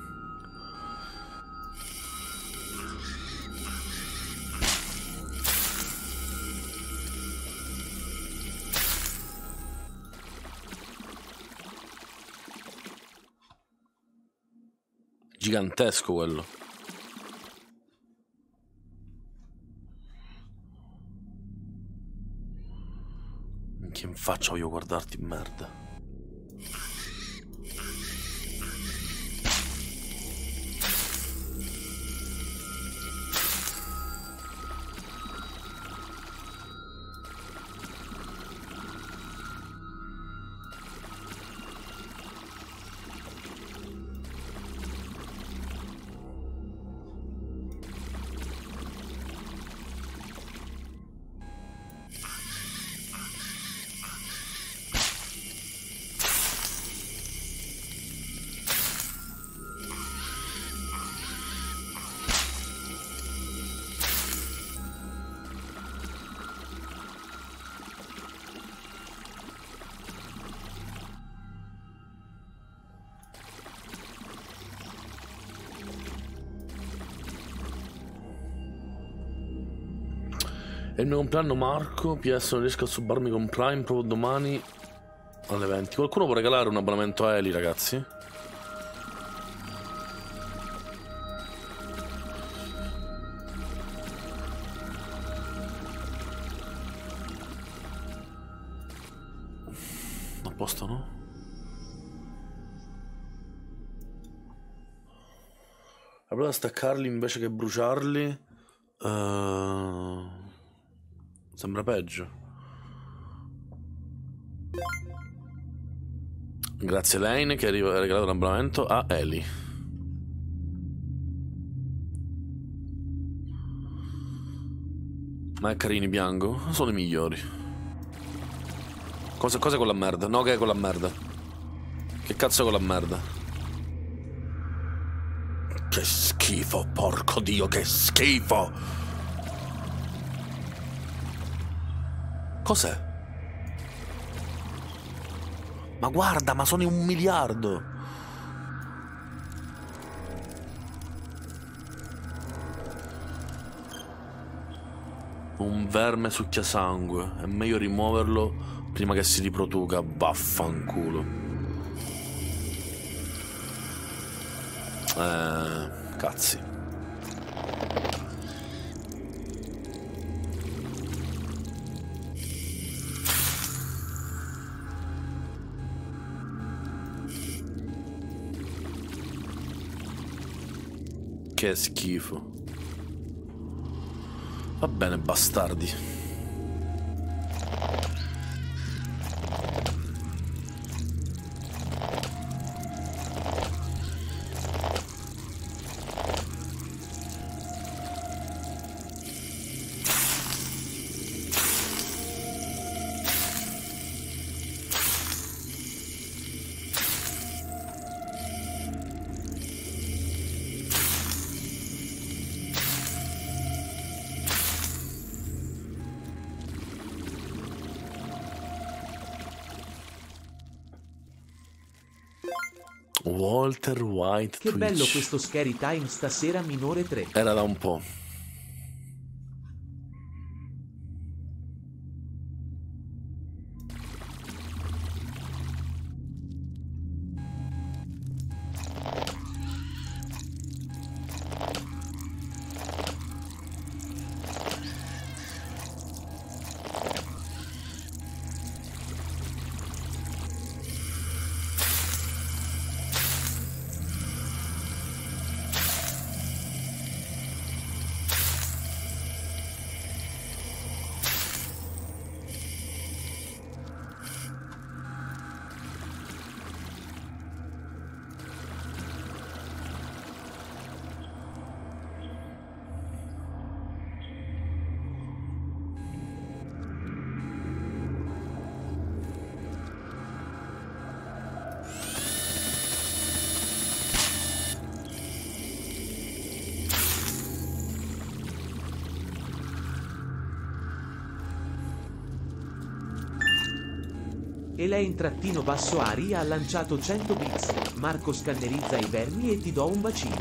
Gigantesco quello. Che in faccia voglio guardarti, merda. È il mio compleanno, Marco. PS, non riesco a subarmi con Prime, proprio domani alle 20. Qualcuno può regalare un abbonamento a Eli, ragazzi? A posto, no? Allora staccarli invece che bruciarli. Sembra peggio. Grazie Lane che ha regalato un abbonamento a Eli. Ma è carini bianco? Sono i migliori. Cosa è quella merda? No, che è quella merda? Che cazzo è quella merda? Che schifo, porco Dio, che schifo! Cos'è? Ma guarda, ma sono 1 miliardo! Un verme succhiasangue. È meglio rimuoverlo prima che si riproduca. Vaffanculo. Cazzi. Che schifo. Va bene, bastardi. Walter White Che Twitch. bello questo Scary Time stasera minore 3. Era da un po'. Elaine-Ari ha lanciato 100 bits. Marco scannerizza i vermi e ti do un bacino.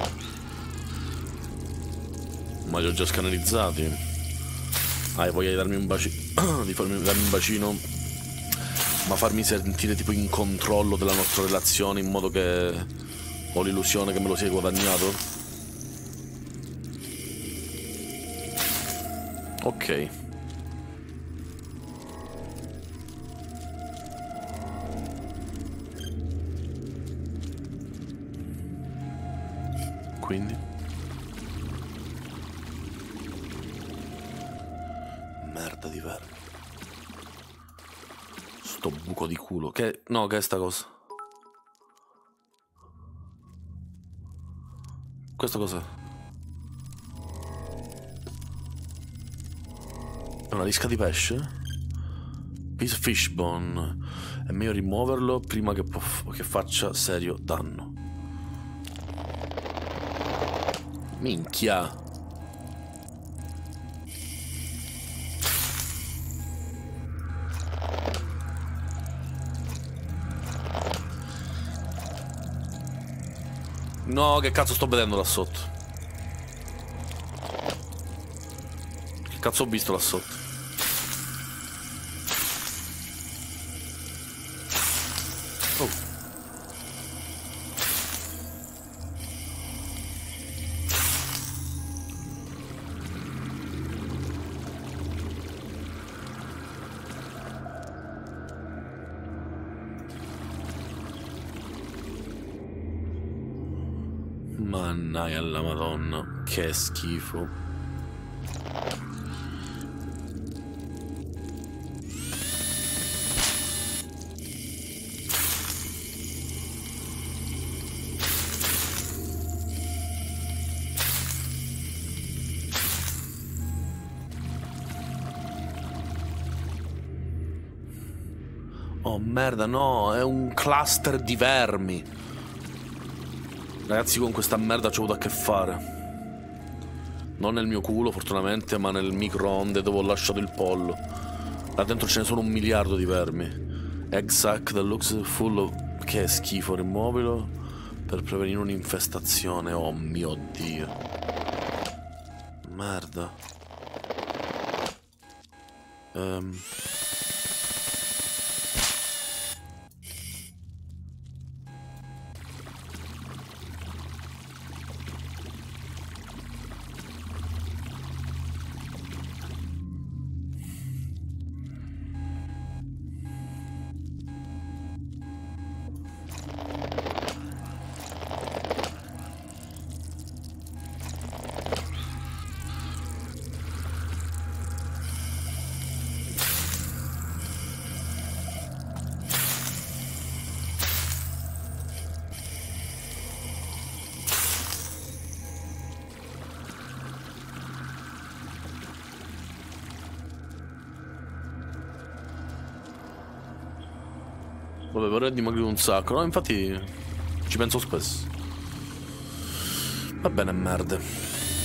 Ma li ho già scannerizzati. Hai voglia di darmi un bacino? Di darmi un bacino? Ma farmi sentire tipo in controllo della nostra relazione, in modo che ho l'illusione che me lo sia guadagnato? Ok. Quindi merda di verme. Sto buco di culo. Che... no, che è sta cosa? Questa cos'è? È una lisca di pesce? Piece of fish bone. È meglio rimuoverlo prima che faccia serio danno. Minchia. No, che cazzo sto vedendo là sotto? Che cazzo ho visto là sotto? Oh. Mannaia alla Madonna, che schifo. Oh merda, no, è un cluster di vermi. Ragazzi, con questa merda ci ho avuto a che fare. Non nel mio culo, fortunatamente, ma nel microonde dove ho lasciato il pollo. Là dentro ce ne sono 1 miliardo di vermi. Egg sac that looks full of... che schifo, rimuovilo per prevenire un'infestazione. Oh mio Dio. Merda. Vabbè, vorrei dimagrire un sacco. No, infatti ci penso spesso. Va bene, merda.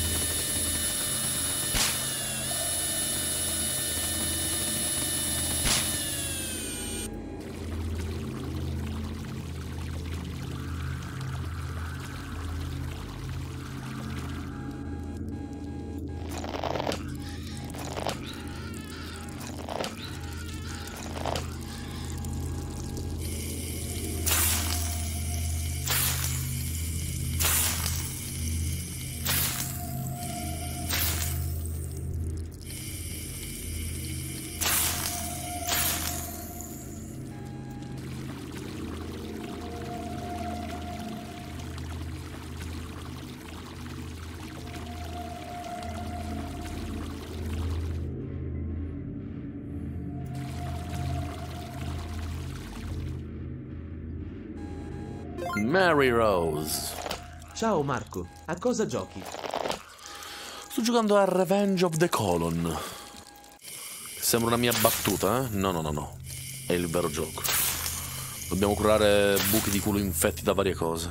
Mary Rose. Ciao Marco, a cosa giochi? Sto giocando a Revenge of the Colon. Sembra una mia battuta, eh? No. È il vero gioco. Dobbiamo curare buchi di culo infetti da varie cose.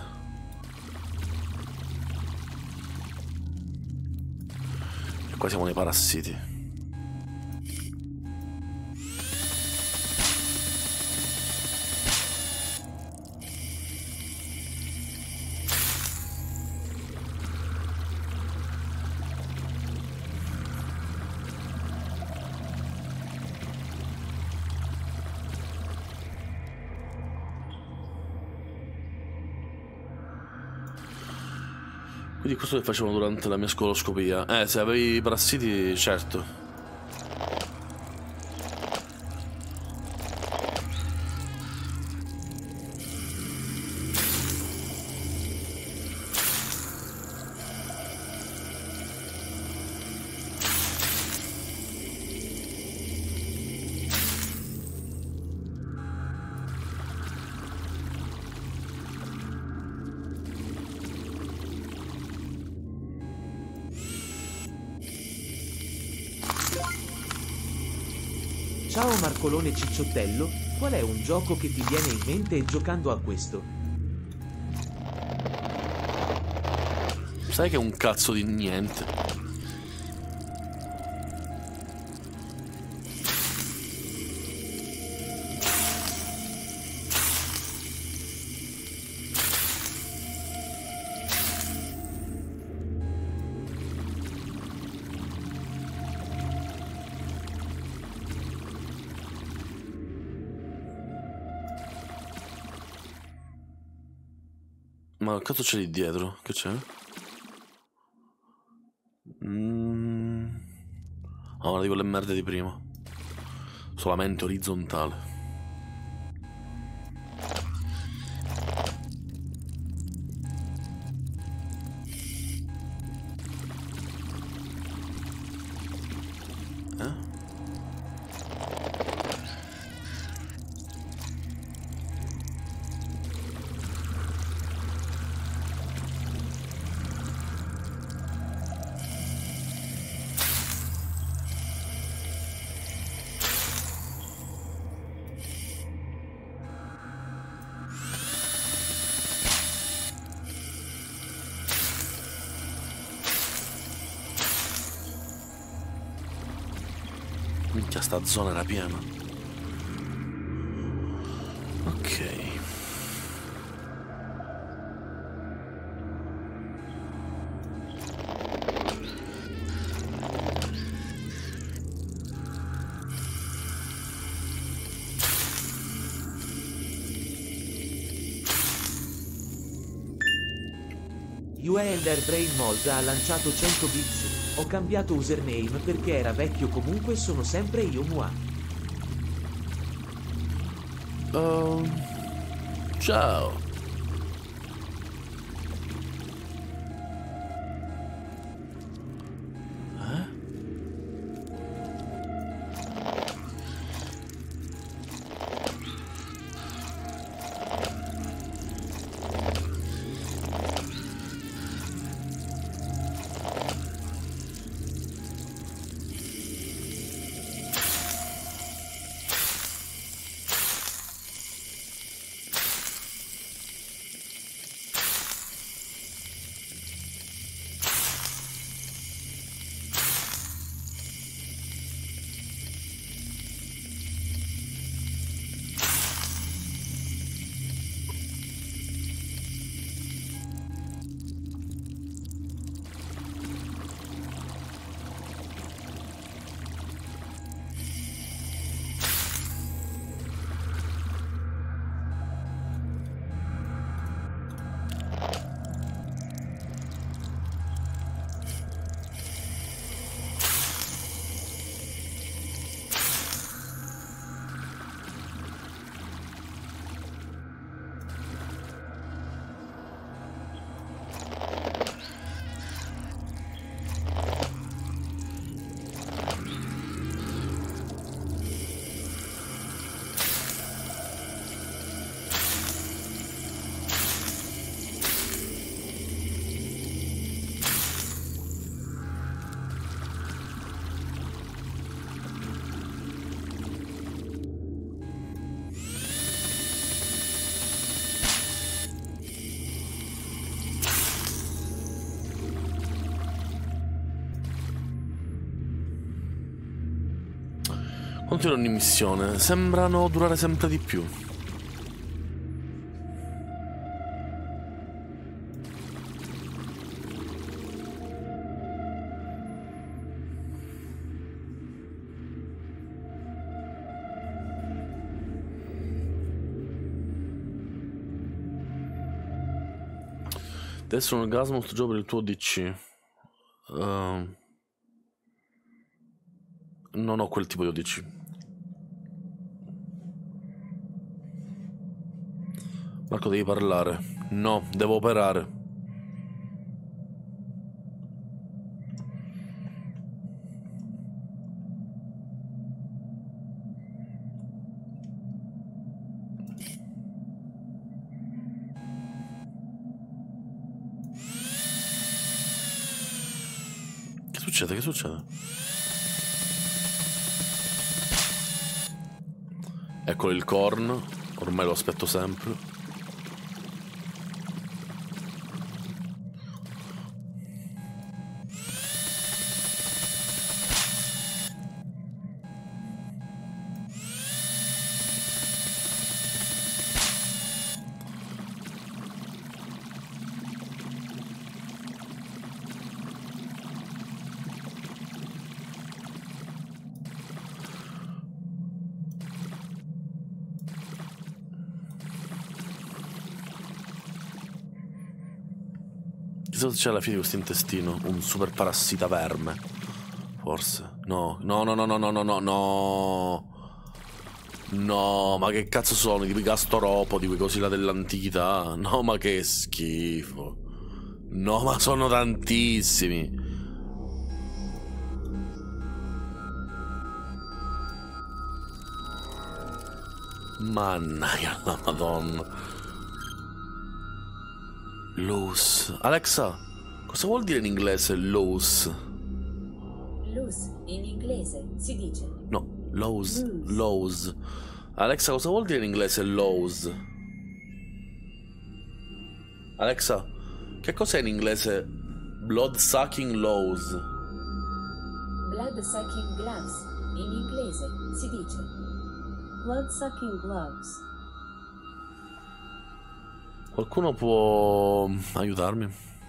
E qua siamo nei parassiti. Quindi questo che facevano durante la mia scoloscopia. Se avevi i parassiti, certo. Ciao Marcolone Cicciottello, qual è un gioco che ti viene in mente giocando a questo? Sai che è un cazzo di niente. Ma che cazzo c'è lì dietro? Che c'è? Ah, una di quelle merde di prima. Solamente orizzontale. Minchia, sta zona era piena. Ok. Elder Brain Mod ha lanciato 100 bits. Ho cambiato username perché era vecchio, comunque sono sempre io Mua. Ciao. Continua ogni missione. Sembrano durare sempre di più. Adesso un orgasmo sto gioco per il tuo DC. Non ho quel tipo di ODC. Marco, devi parlare. No, devo operare. Che succede? Che succede? Eccolo il corn. Ormai lo aspetto sempre. Chissà se c'è alla fine di questo intestino. Un super parassita verme. Forse. No. No, no, no, no, no, no, no, no. No, ma che cazzo sono? Di quei gastoropodi, quei cosi là dell'antichità. No, ma che schifo. No, ma sono tantissimi. Mannaia la madonna. Loose. Alexa, cosa vuol dire in inglese loose? Loose in inglese si dice. No, loose. Loose. Alexa, cosa vuol dire in inglese loose? Alexa, che cos'è in inglese blood sucking loose? Blood sucking gloves in inglese si dice. Blood sucking gloves. Qualcuno può aiutarmi?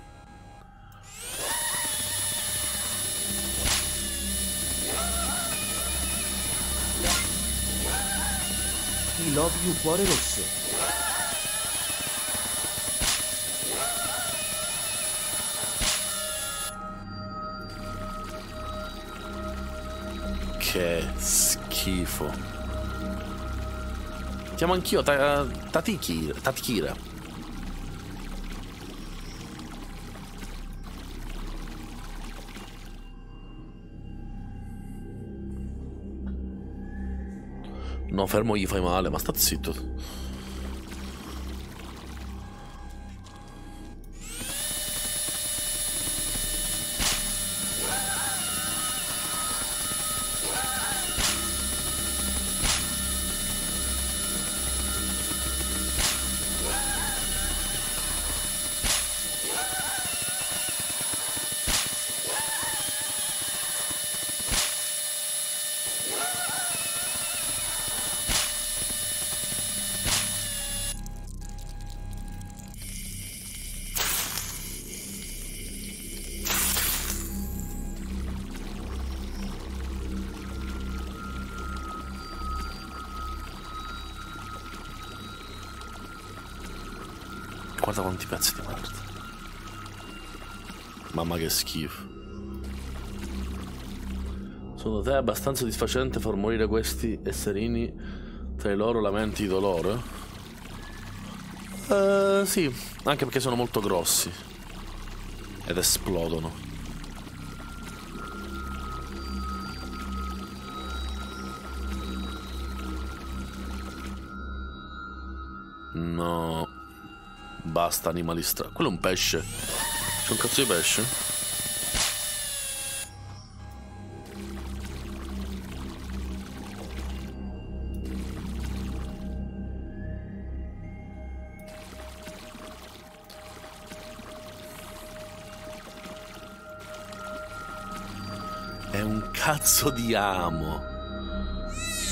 I love you cuore rosso. Che schifo. Chiamo anch'io Tatikira. No, fermo gli fai male, ma sta zitto. Guarda quanti pezzi di merda. Mamma che schifo. Secondo te è abbastanza soddisfacente far morire questi esserini tra i loro lamenti di dolore? Sì, anche perché sono molto grossi. Ed esplodono. No. Basta animali strani. Quello è un pesce. C'è un cazzo di pesce? È un cazzo di amo.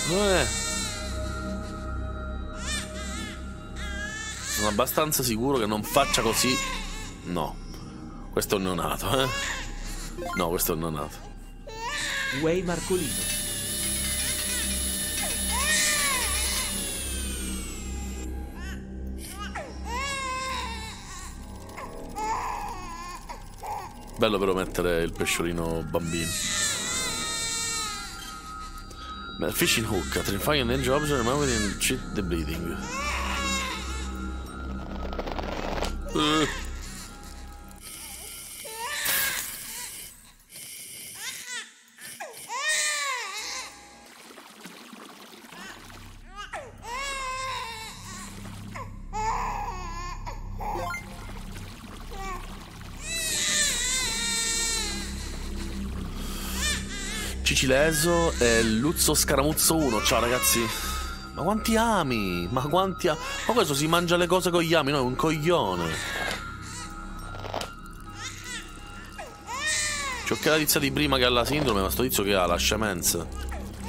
Sono abbastanza sicuro che non faccia così. No. Questo è un neonato, eh? No, questo è un neonato. Way Marcolino. Bello però mettere il pesciolino bambino. Fishing hook, identifying an danger object, removing and cheat the bleeding. Cicileso e Luzzo Scaramuzzo 1. Ciao ragazzi. Ma quanti ami? Ma quanti ami? Ma questo si mangia le cose con gli ami, no? È un coglione. C'ho che la tizia di prima che ha la sindrome, ma sto tizio che ha la scemenza.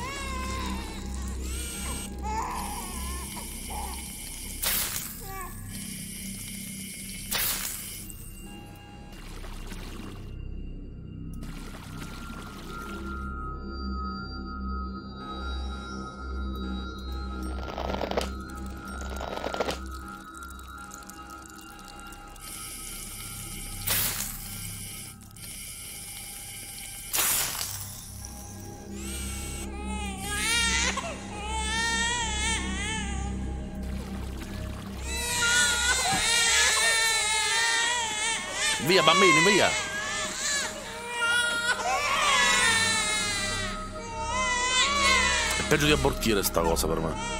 Via bambini, via! È peggio di abortire sta cosa per me.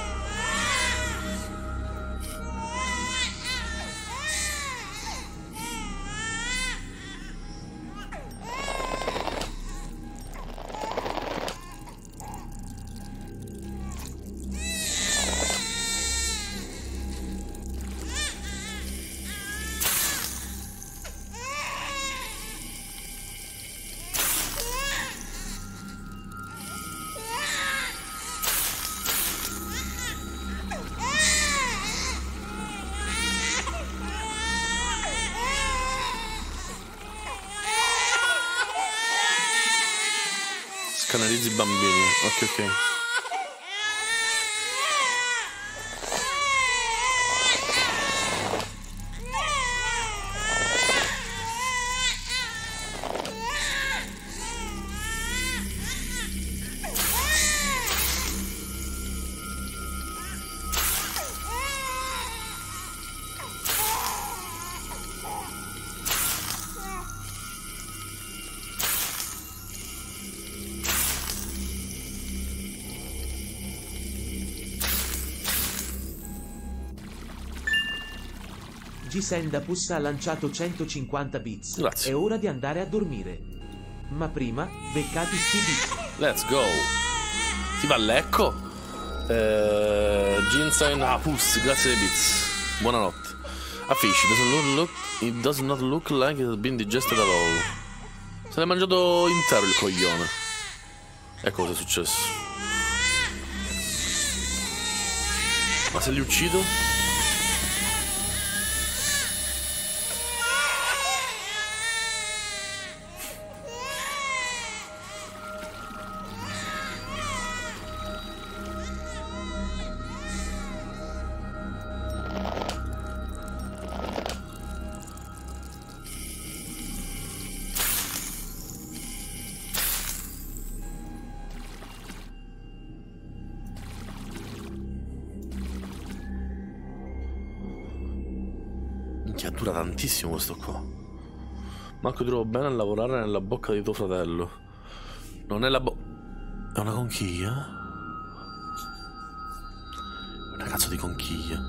Canalizzi i bambini. Ok, ok. Gisendapus ha lanciato 150 bits. Grazie. È ora di andare a dormire. Ma prima, beccati sti bits. Let's go. Si va a Lecco. Gisendapus, grazie dei bits. Buonanotte. A fish, it does not look like it has been digested at all. Se l'è mangiato intero il coglione. E cosa è successo? Ma se li uccido? Minchia, dura tantissimo questo qua. Marco, ti trovo bene a lavorare nella bocca di tuo fratello. Non è la è una conchiglia? È una cazzo di conchiglia.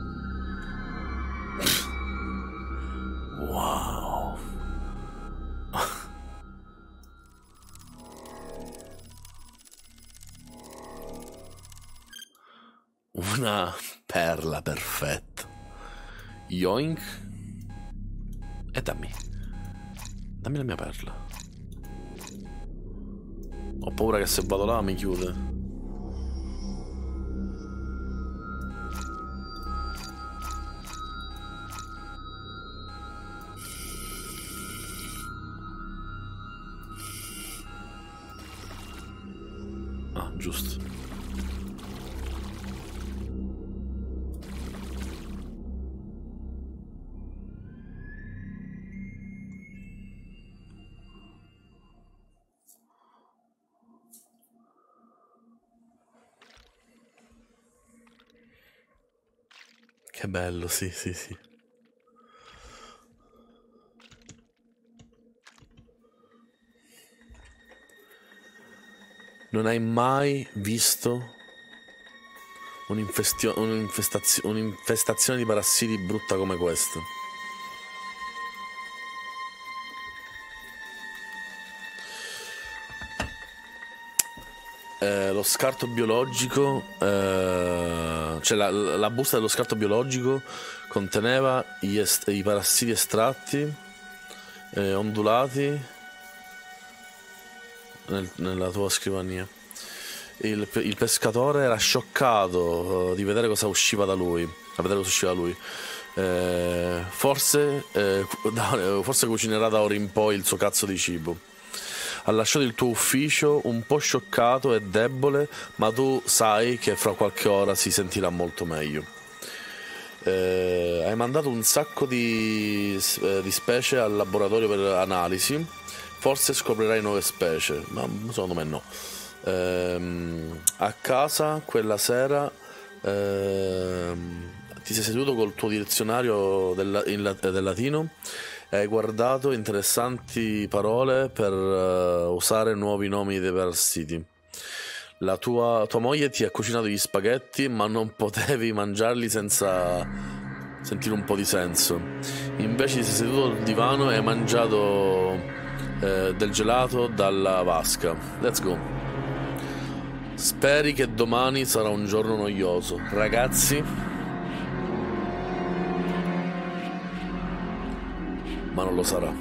Wow. Una perla perfetta. Yoink. E dammi la mia perla. Ho paura che se vado là mi chiude. Ah, giusto. Che bello, sì, sì, sì. Non hai mai visto un'infestazione di parassiti brutta come questa? Lo scarto biologico, cioè la busta dello scarto biologico conteneva i parassiti estratti, ondulati nella tua scrivania. Il pescatore era scioccato di vedere cosa usciva da lui, a vedere cosa usciva da lui. Forse cucinerà da ora in poi il suo cazzo di cibo. Ha lasciato il tuo ufficio un po' scioccato e debole, ma tu sai che fra qualche ora si sentirà molto meglio. Hai mandato un sacco di specie al laboratorio per analisi. Forse scoprirai nuove specie, ma secondo me no. A casa quella sera ti sei seduto col tuo dizionario del latino e hai guardato interessanti parole per usare nuovi nomi dei parassiti. Tua moglie ti ha cucinato gli spaghetti, ma non potevi mangiarli senza sentire un po' di senso. Invece ti sei seduto al divano e hai mangiato del gelato dalla vasca. Let's go. Speri che domani sarà un giorno noioso, ragazzi. Ma non lo sarà.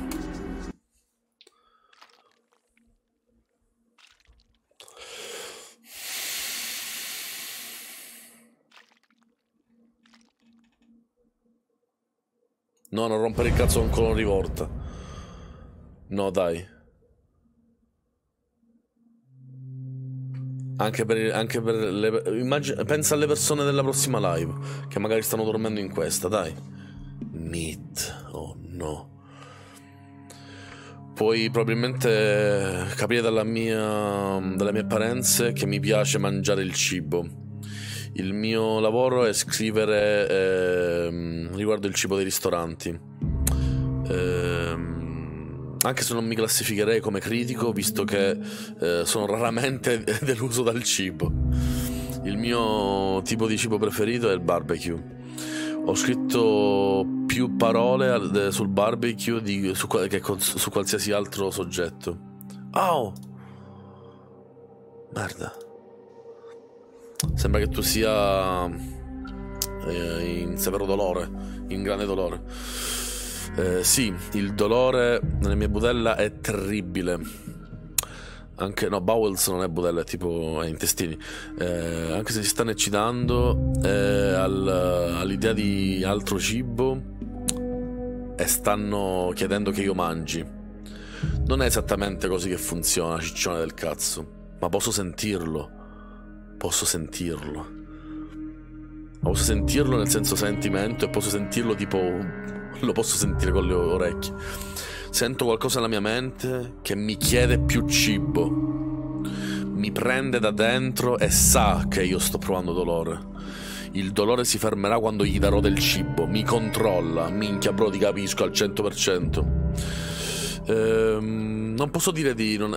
No, non rompere il cazzo con colonna rivolta. No, dai. Anche per pensa alle persone della prossima live che magari stanno dormendo in questa, dai. Meat. Oh no. Puoi probabilmente capire dalle mie apparenze che mi piace mangiare il cibo. Il mio lavoro è scrivere riguardo il cibo dei ristoranti. Anche se non mi classificherei come critico, visto che sono raramente deluso dal cibo. Il mio tipo di cibo preferito è il barbecue. Ho scritto più parole sul barbecue che su qualsiasi altro soggetto. Oh! Merda. Sembra che tu sia in severo dolore, in grande dolore. Sì, il dolore nella mia budella è terribile. Anche no, bowels non è budella, è tipo intestini. Anche se si stanno eccitando all'idea di altro cibo e stanno chiedendo che io mangi. Non è esattamente così che funziona, ciccione del cazzo. Ma posso sentirlo. Posso sentirlo. Posso sentirlo nel senso sentimento, e posso sentirlo tipo... lo posso sentire con le orecchie. Sento qualcosa nella mia mente che mi chiede più cibo. Mi prende da dentro e sa che io sto provando dolore. Il dolore si fermerà quando gli darò del cibo. Mi controlla. Minchia bro, ti capisco al 100%. Non posso dire non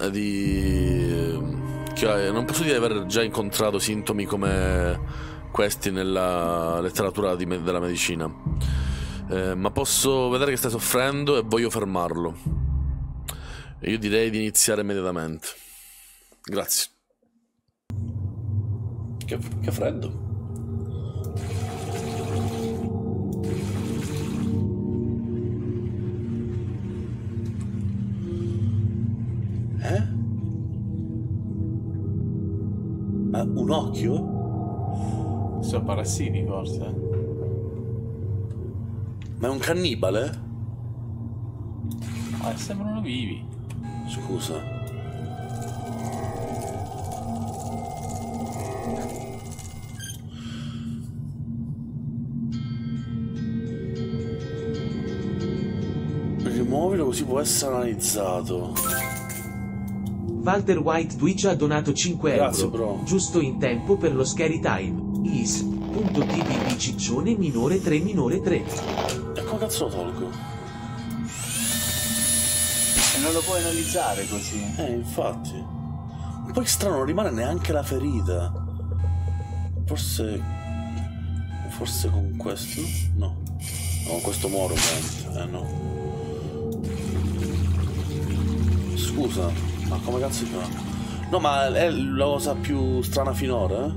posso dire di aver già incontrato sintomi come questi nella letteratura della medicina. Ma posso vedere che stai soffrendo e voglio fermarlo. Io direi di iniziare immediatamente. Grazie. Che freddo. Ma un occhio? Sono parassiti forse. Ma è un cannibale? Ma sembrano vivi. Scusa. Proprio così può essere analizzato. Walter White Twitch ha donato 5 Grazie, euro. bro. Giusto in tempo per lo scary time. Is.tv ciccione minore 3 minore 3. E come cazzo lo tolgo? E non lo puoi analizzare così. Infatti. Un po' strano, non rimane neanche la ferita. Forse con questo? No. No, con questo muoro, ovviamente. No. Scusa, ma come cazzo si fa? No, ma è la cosa più strana finora,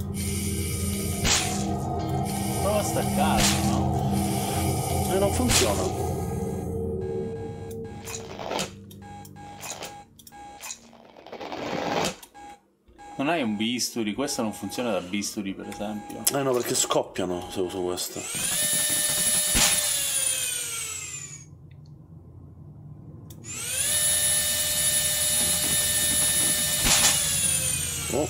Prova a staccarlo, no? non funziona. Non hai un bisturi? Questo non funziona da bisturi, per esempio. No, perché scoppiano se uso questa. Oh.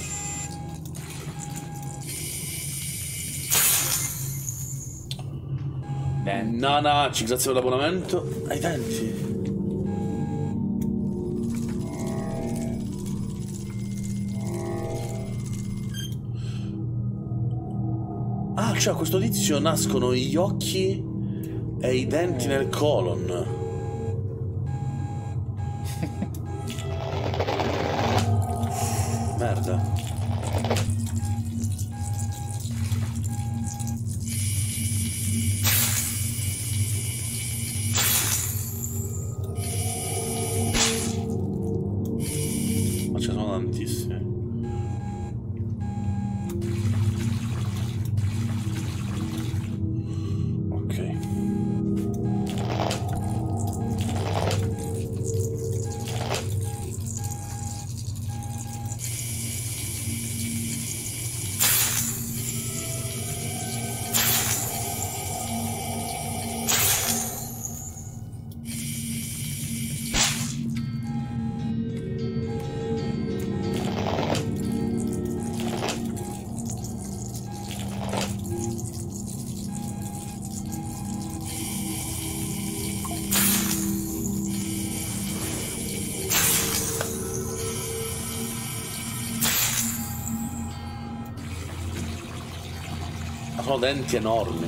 Nanaci, grazie per l'abbonamento. Ai denti. Ah, cioè a questo tizio nascono gli occhi e i denti nel colon. Merda. Ma ce ne sono tantissimi. Ok. Sono denti enormi.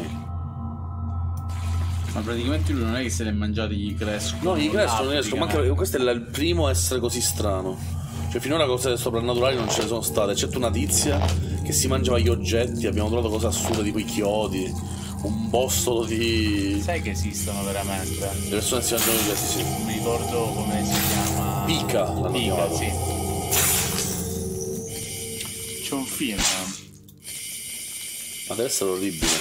Ma praticamente lui non è che se li è mangiati gli crescono. No, gli crescono, non riesco. l'Africa, Manca, questo è il primo a essere così strano. Cioè, finora cose soprannaturali non ce ne sono state. Eccetto una tizia che si mangiava gli oggetti. Abbiamo trovato cose assurde tipo i chiodi. Un bossolo di. Sai che esistono veramente? Le persone si mangiano gli oggetti, sì. Non mi ricordo come si chiama. Pica, l'hanno Pica, chiamato. sì. C'è un film. Ma deve essere orribile.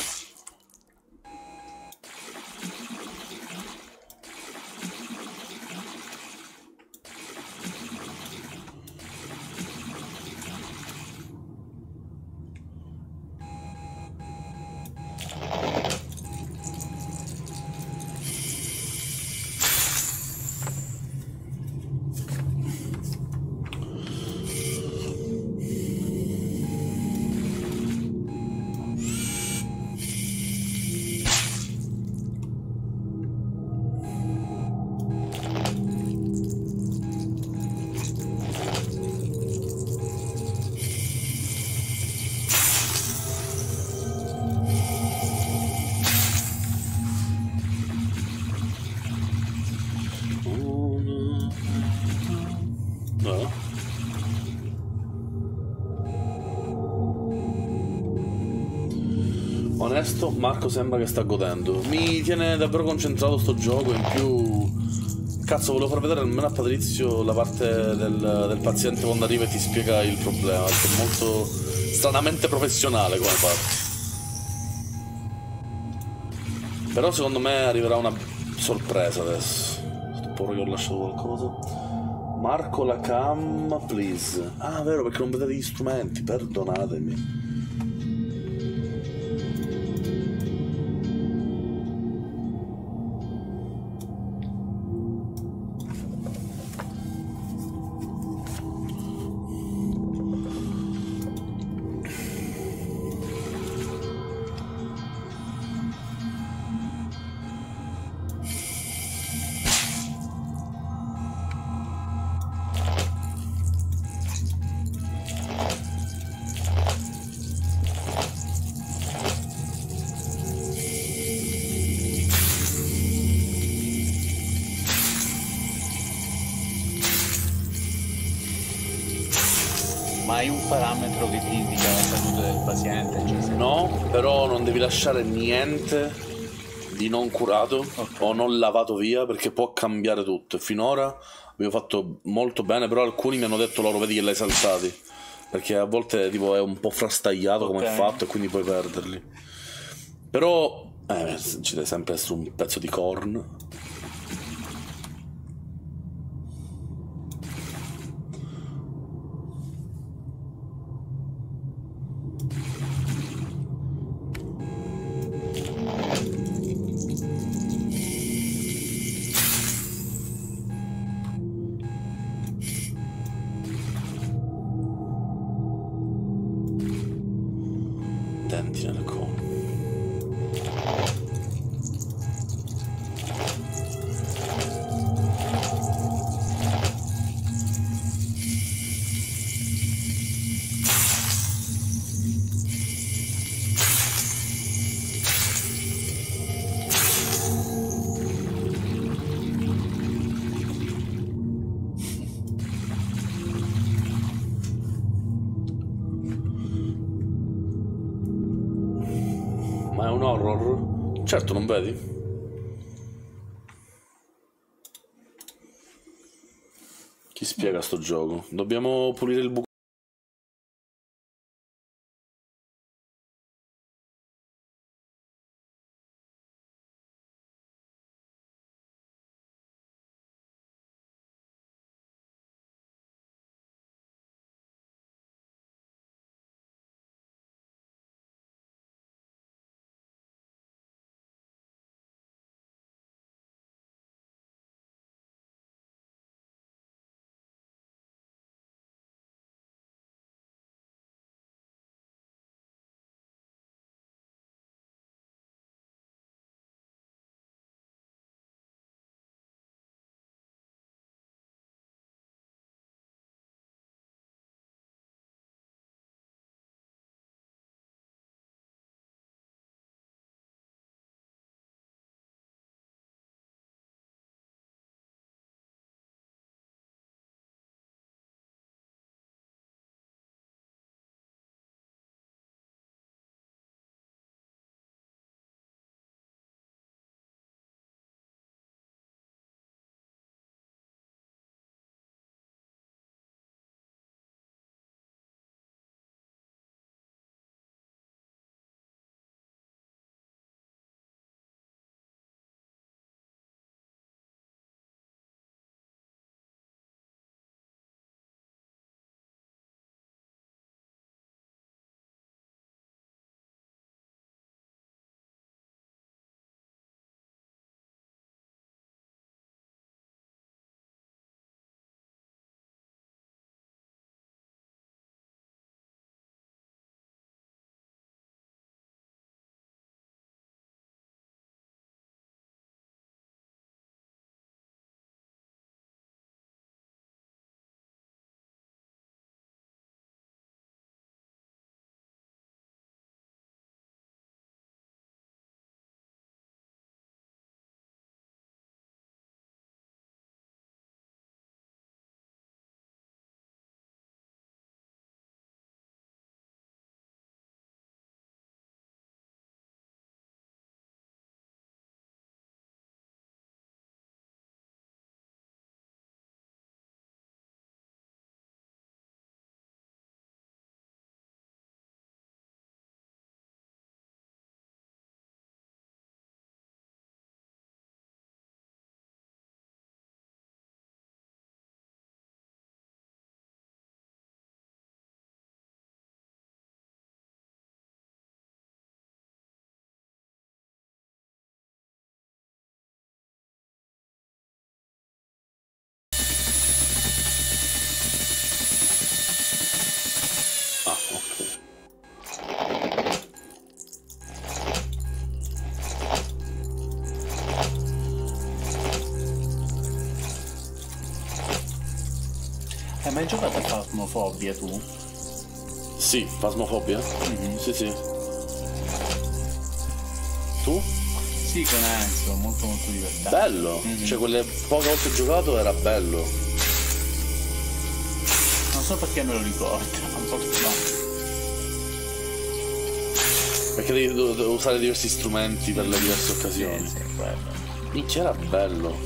No. Onesto, Marco sembra che sta godendo. Mi tiene davvero concentrato sto gioco. In più, cazzo, volevo far vedere almeno a Patrizio la parte del paziente quando arriva e ti spiega il problema, perché è molto stranamente professionale come parte. Però secondo me arriverà una sorpresa adesso. Sto paura che ho lasciato qualcosa. Marco la cam, please. Ah, vero, perché non vedete gli strumenti, perdonatemi. Ma hai un parametro che ti indica la salute del paziente? Cioè se... No, però non devi lasciare niente di non curato o non lavato via, perché può cambiare tutto. E finora abbiamo fatto molto bene, però alcuni mi hanno detto loro, vedi che l'hai saltati, perché a volte tipo è un po' frastagliato come è fatto e quindi puoi perderli. Però ci deve sempre essere un pezzo di corn. Denti nel corno. Ma è un horror? Certo, non vedi? Chi spiega sto gioco? Dobbiamo pulire il buco. Hai mai giocato a Phasmophobia tu? Sì, Phasmophobia? Sì, sì. Tu? Sì, con Enzo, molto molto divertente. Bello! Cioè, quelle poche volte giocato era bello. Non so perché me lo ricorda, non so perché no. Perché devi usare diversi strumenti per le diverse occasioni. Sì, quello. Minchia, era bello.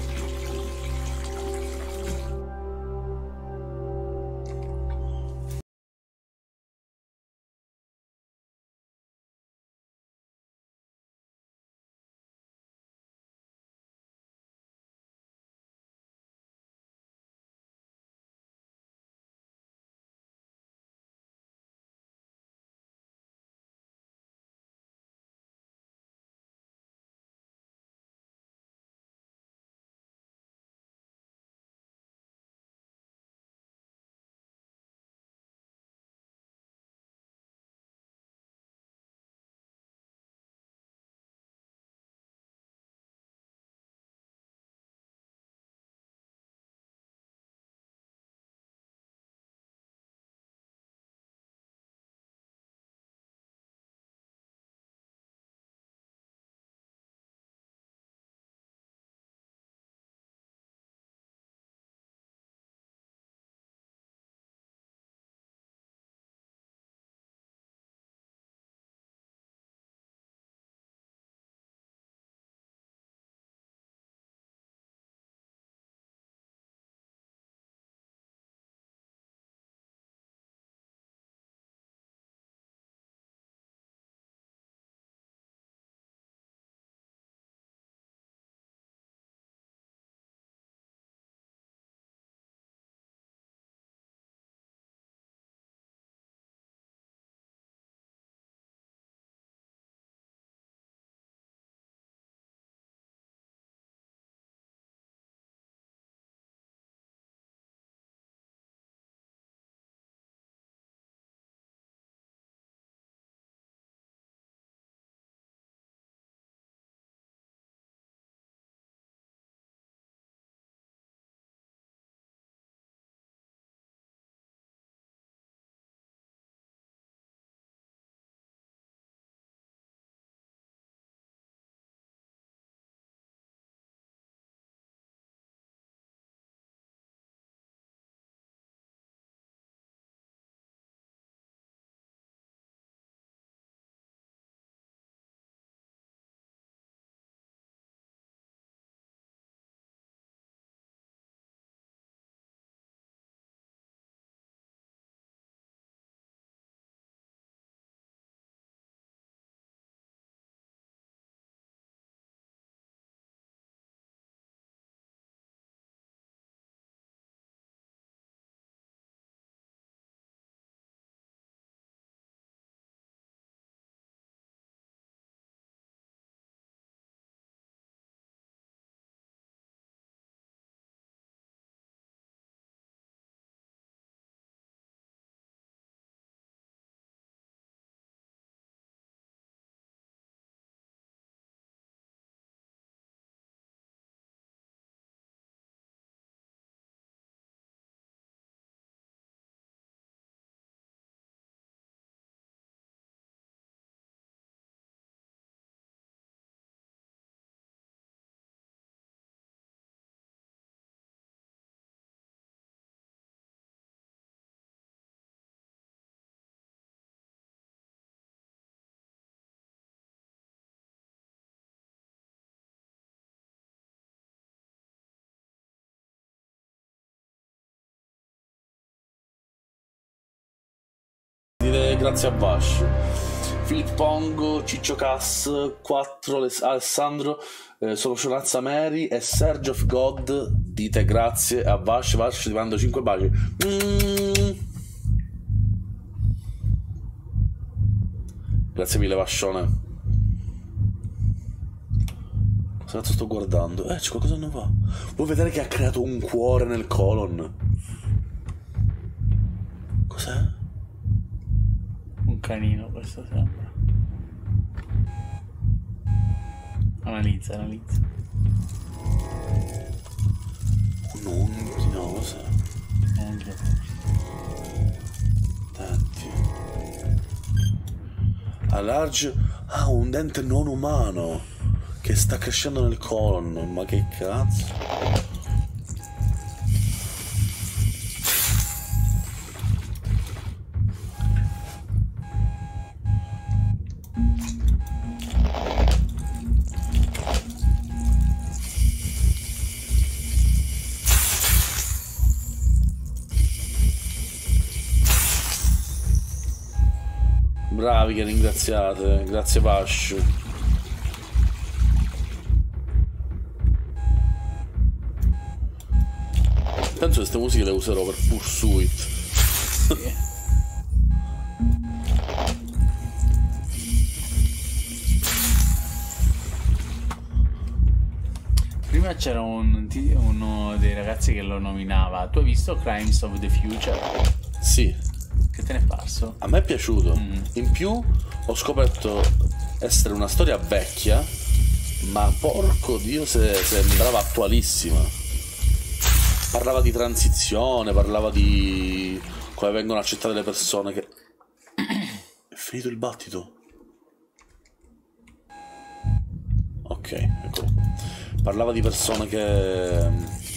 Grazie a Vash, Filippo Pongo, Ciccio Cass, 4 Alessandro, Solucionazza Mary e Sergio of God. Dite grazie a Vash. Vash ti mando 5 baci. Grazie mille Vascione. Cosa cazzo sto guardando? C'è qualcosa che non va. Vuoi vedere che ha creato un cuore nel colon? Cos'è? Un canino, questo sembra. Analizza. Un'unghia, no, cos'è? Unghia. Denti. A large. Ah, un dente non umano che sta crescendo nel colon. Ma che cazzo? Bravi che ringraziate, grazie Pascio. Penso che queste musiche le userò per Pursuit. Sì. Prima c'era uno dei ragazzi che lo nominava. Tu hai visto Crimes of the Future? Sì. Che te ne è parso? A me è piaciuto. In più ho scoperto essere una storia vecchia, ma porco Dio se sembrava attualissima. Parlava di transizione, parlava di come vengono accettate le persone che... È finito il battito. Ok, eccolo. Parlava di persone che...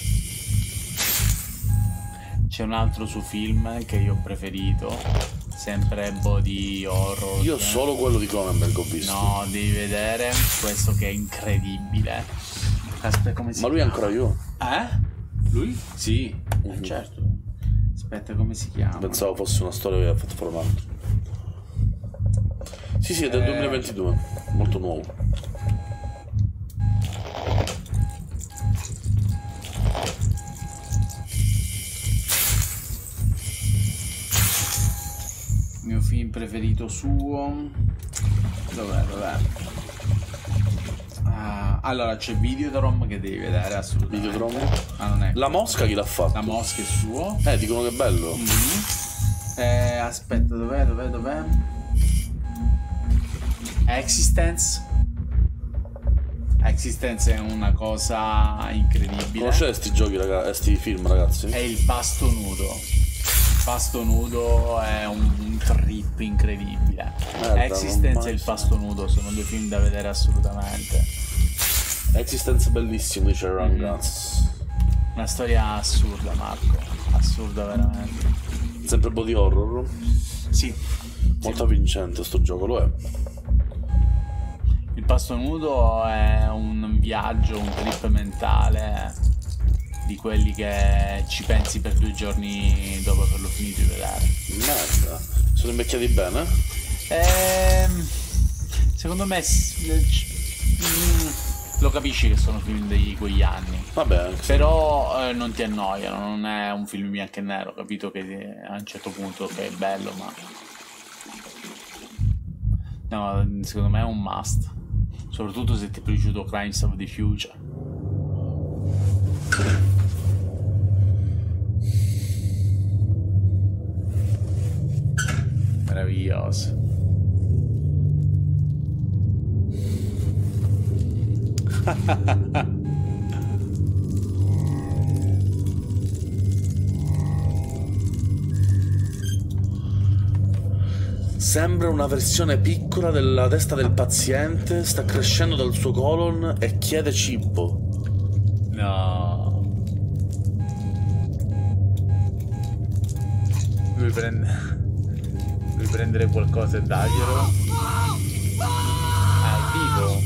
C'è un altro suo film che io ho preferito, sempre body horror. Io solo quello di Cronenberg ho visto. No, devi vedere questo che è incredibile. Aspetta, come si Ma lui è chiama? ancora vivo? Lui? Sì, certo. Aspetta, come si chiama? Pensavo fosse una storia che aveva fatto formare. Sì, sì, è del 2022, molto nuovo. Il mio film preferito suo. Dov'è? Allora c'è Videodrome che devi vedere assolutamente. Videodrome? Non è. La mosca chi l'ha fatto? La mosca è suo. Dicono che è bello. Aspetta, dov'è? Existence. Existence è una cosa incredibile. Conoscete sti giochi, sti film, ragazzi? È il pasto nudo. Il pasto nudo è un trip incredibile. Merda, Existence e il pasto nudo sono due film da vedere assolutamente. Existence è bellissimo, dice Rangaz. Una storia assurda, Marco. Assurda veramente. Sempre body horror. Sì. Molto avvincente sto gioco, lo è. Il pasto nudo è un viaggio, un trip mentale di quelli che ci pensi per 2 giorni dopo averlo finito di vedere. Merda. Sono invecchiati bene? Secondo me lo capisci che sono film di quegli anni. Vabbè, sì. Però non ti annoiano, non è un film bianco e nero, capito che a un certo punto è bello, ma no, secondo me è un must, soprattutto se ti è piaciuto Crimes of the Future. Meraviglioso. Sembra una versione piccola della testa del paziente, sta crescendo dal suo colon e chiede cibo. No. Devi prendere qualcosa e darglielo. È vivo.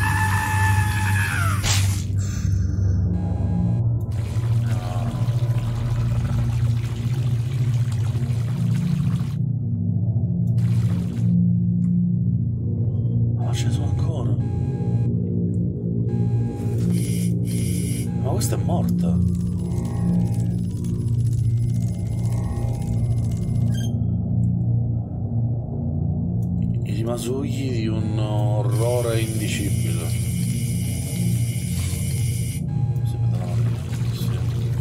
Ma ce ne sono ancora. Ma questa è morta. I rimasugli di un orrore indicibile. Si vede la morte, sì.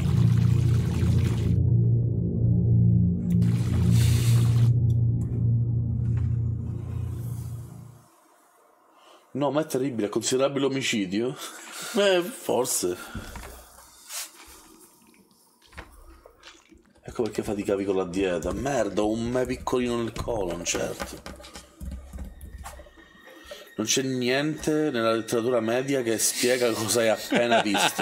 No, ma è terribile, è considerabile omicidio? Forse. Ecco perché faticavi con la dieta. Merda, ho un me piccolino nel colon, certo. Non c'è niente nella letteratura media che spiega cosa hai appena visto.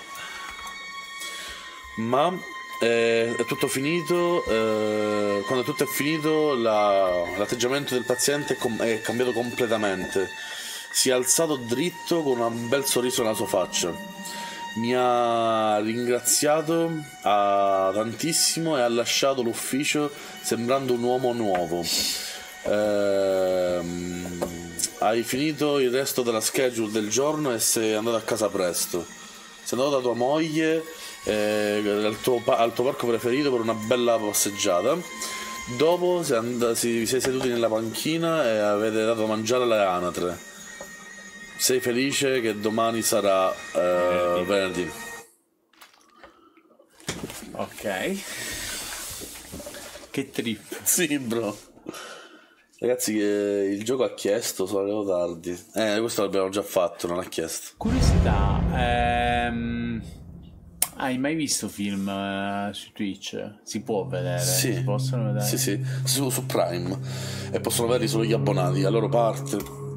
Ma è tutto finito. Quando tutto è finito, l'atteggiamento del paziente è cambiato completamente. Si è alzato dritto con un bel sorriso nella sua faccia. Mi ha ringraziato tantissimo e ha lasciato l'ufficio sembrando un uomo nuovo. Hai finito il resto della schedule del giorno e sei andato a casa presto. Sei andato da tua moglie al tuo parco preferito per una bella passeggiata. Dopo vi siete seduti nella panchina e avete dato da mangiare alle anatre. Sei felice che domani sarà venerdì. Ok. Che trip. Sì, bro. Ragazzi, il gioco ha chiesto, sono arrivato tardi. Questo l'abbiamo già fatto, non ha chiesto. Curiosità, hai mai visto film su Twitch? Si può vedere? Sì. Si possono vedere? Sì, su Prime. E possono vederli solo gli abbonati, a loro parte.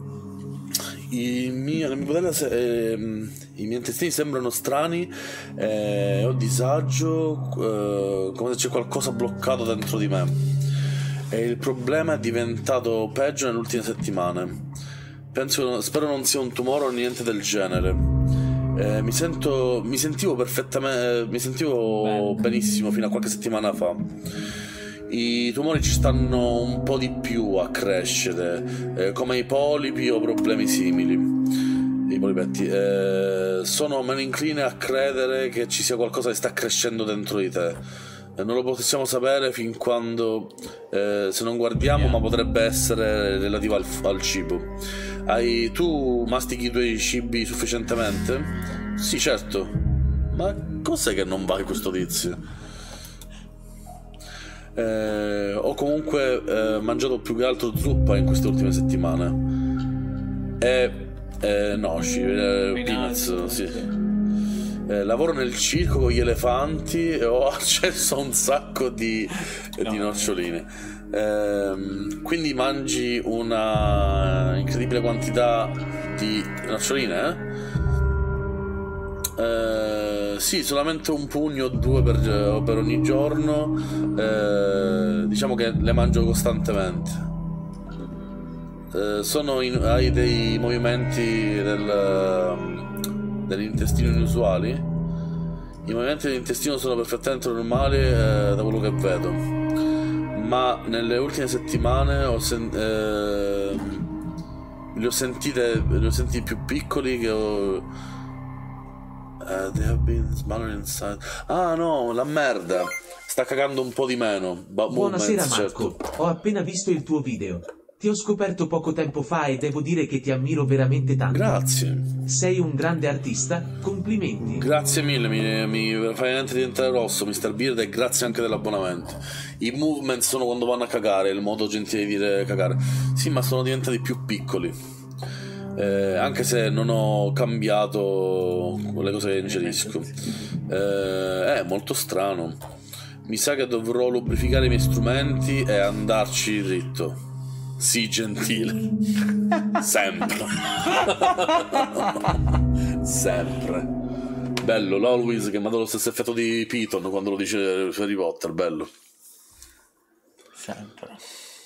I miei intestini sembrano strani, ho disagio, come se c'è qualcosa bloccato dentro di me. E il problema è diventato peggio nelle ultime settimane. Spero non sia un tumore o niente del genere. Mi sentivo benissimo fino a qualche settimana fa. I tumori ci stanno un po' di più a crescere, come i polipi o problemi simili. I polipetti. Sono meno incline a credere che ci sia qualcosa che sta crescendo dentro di te. Non lo possiamo sapere fin quando, se non guardiamo, ma potrebbe essere relativo al cibo. Tu mastichi i tuoi cibi sufficientemente? Sì, certo. Ma cos'è che non va in questo tizio? Ho comunque mangiato più che altro zuppa in queste ultime settimane. Peanuts, sì. Lavoro nel circo con gli elefanti e ho accesso a un sacco di noccioline. Quindi mangi una incredibile quantità di noccioline? Sì, solamente un pugno o due per ogni giorno. Diciamo che le mangio costantemente. Hai dei movimenti dell'intestino inusuali? I movimenti dell'intestino sono perfettamente normali, da quello che vedo, ma nelle ultime settimane li ho sentiti più piccoli che ho. They have been smaller inside. Ah no, la merda, sta cagando un po' di meno. Buonasera Marco, certo. Ho appena visto il tuo video. Ti ho scoperto poco tempo fa e devo dire che ti ammiro veramente tanto. Grazie. Sei un grande artista, complimenti. Grazie mille, mi fai veramente diventare rosso, Mr. Beard, e grazie anche dell'abbonamento. I movement sono quando vanno a cagare, il modo gentile di dire cagare. Sì, ma sono diventati più piccoli. Anche se non ho cambiato le cose che ingerisco. È molto strano. Mi sa che dovrò lubrificare i miei strumenti e andarci dritto. Sì, gentile. Sempre. Sempre. Bello, l'Always che mi ha dato lo stesso effetto di Piton quando lo dice Harry Potter, bello. Sempre.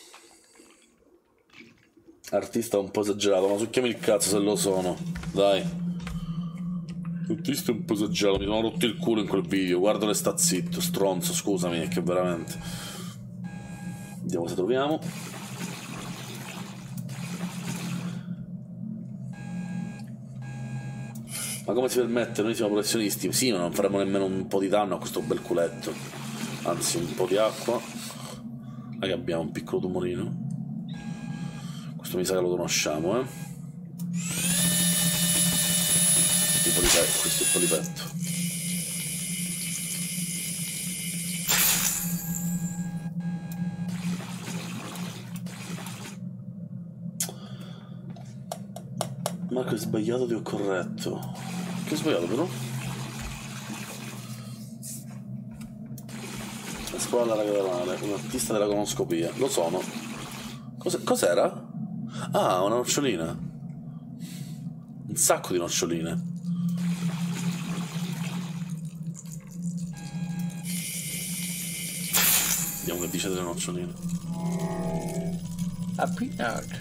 Artista un po' esagerato, ma succhiami il cazzo se lo sono. Dai. Artista un po' esagerato, mi sono rotto il culo in quel video. Guardalo e sta zitto, stronzo, scusami, è che veramente. Vediamo se troviamo. Ma come si permette? Noi siamo professionisti. Sì, ma non faremo nemmeno un po' di danno a questo bel culetto. Anzi, un po' di acqua. Che abbiamo un piccolo tumorino. Questo mi sa che lo conosciamo, questo è il polipetto. Marco, hai sbagliato, ti ho corretto. Che ho sbagliato però? Esplora la catalana, un artista della conoscopia. Lo sono. Cos'era? Ah, una nocciolina. Un sacco di noccioline. Vediamo che dice delle noccioline. A peanut.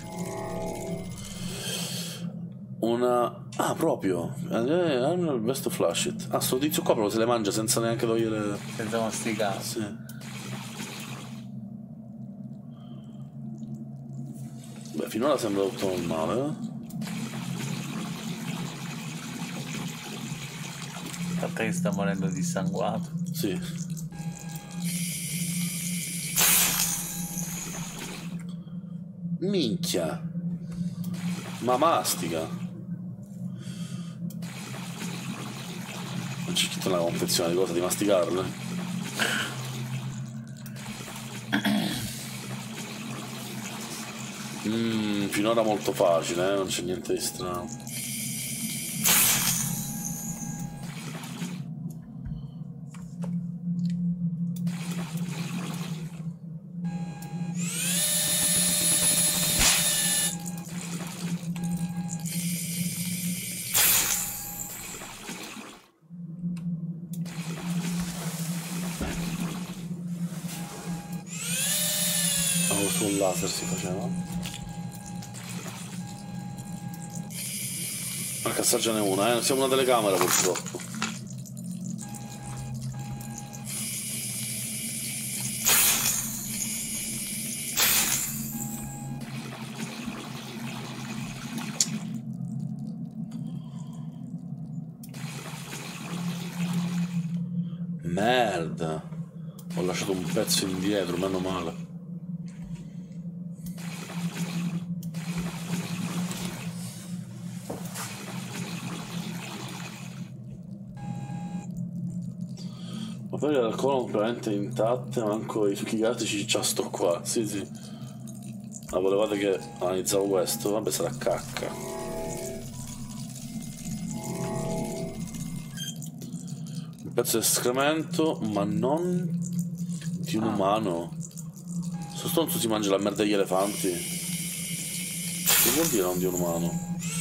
Una... Ah, proprio. I'm best to flush it. Ah, sto tizio qua proprio se le mangia senza neanche togliere... Senza masticare. Sì. Vabbè, finora sembra tutto normale, A parte che sta morendo dissanguato. Sì. Minchia. Ma mastica. Non c'è tutta una confezione di cosa di masticarle? Finora molto facile, non c'è niente di strano. Sul laser si faceva. La cassaggio ne è una, non siamo una telecamera purtroppo. Merda. Ho lasciato un pezzo indietro, meno male. Ma poi l'alcol completamente intatte, manco i succhi gattici c'ha sto qua, sì. Ma volevate che analizzavo questo? Vabbè, sarà cacca. Un pezzo di escremento, ma non di un umano. Sto stronzo si mangia la merda degli elefanti. Che vuol dire non di un umano?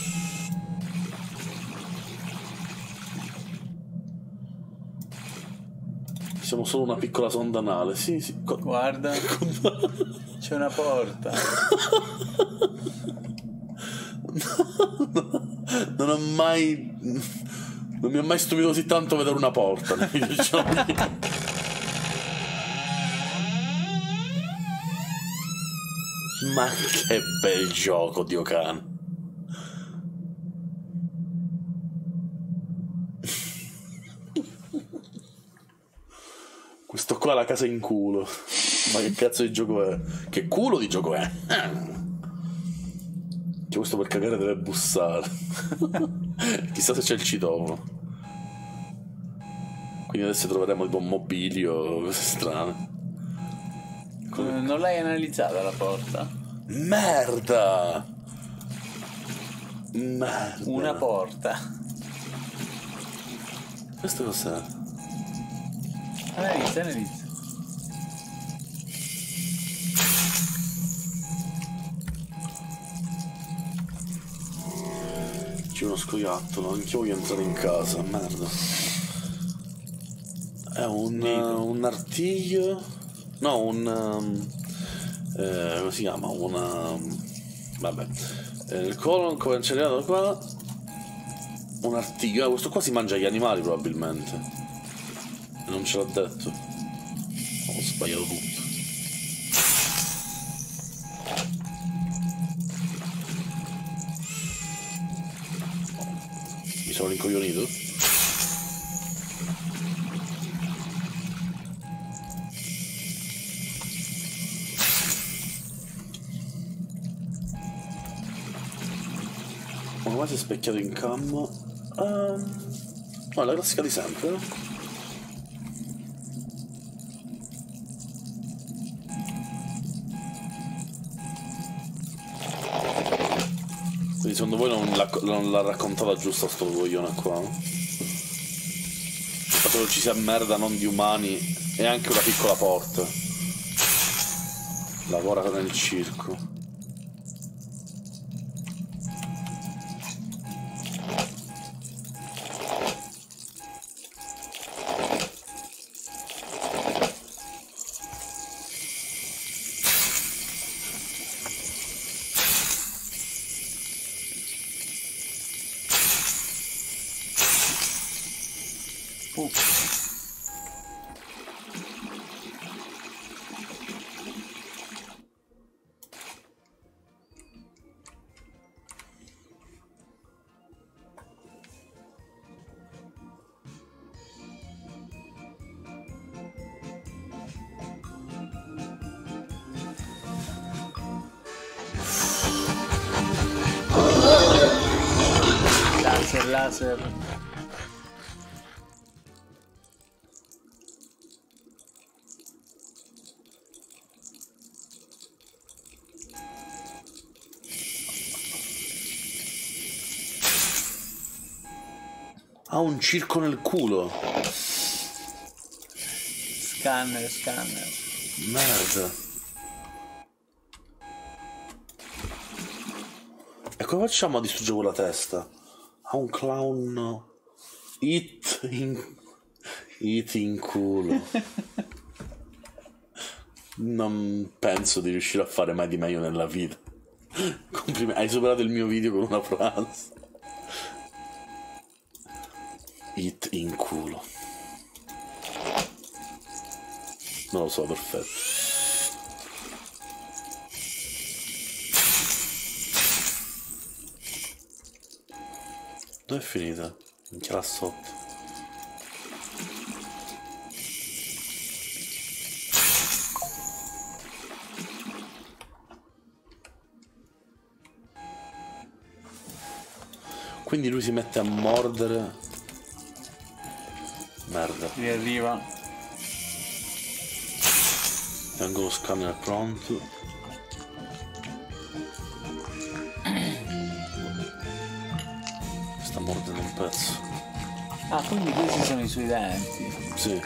Siamo solo una piccola sonda anale, sì. Guarda, c'è una porta. Non mi ha mai stupito così tanto vedere una porta nei videogiochi. Ma che bel gioco, Dio cane. Questo qua è la casa in culo. Ma che cazzo di gioco è? Che culo di gioco è? Che questo per cagare deve bussare. Chissà se c'è il citofono. Quindi adesso troveremo tipo un mobilio, cose strane. Non l'hai analizzata la porta? Merda! Una porta. Questo cos'è? Analizza. C'è uno scoiattolo, anch'io voglio entrare in casa, merda. È un artiglio. No, come si chiama? Vabbè. Il colon cancellato qua. Un artiglio. Questo qua si mangia gli animali probabilmente. E non ce l'ha detto. Ho sbagliato tutto. Mi sono rincoglionito. Ormai si è specchiato in cam. No, la classica di sempre. Quindi secondo voi non l'ha raccontata giusta sto coglione qua? Il fatto che ci sia merda non di umani e anche una piccola porta. Lavora nel circo. laser. Ha un circo nel culo. Scanner, scanner. Merda. E come facciamo a distruggere quella testa? Ha un clown. It in culo. Non penso di riuscire a fare mai di meglio nella vita. Complimenti. Hai superato il mio video con una frase. It in culo. Non lo so, perfetto. Dove è finita? Minchia là sotto. Quindi lui si mette a mordere. Merda. Riarriva. Tengo lo scanner pronto. Sta mordendo un pezzo. Ah, quindi questi sono i suoi denti. Sì.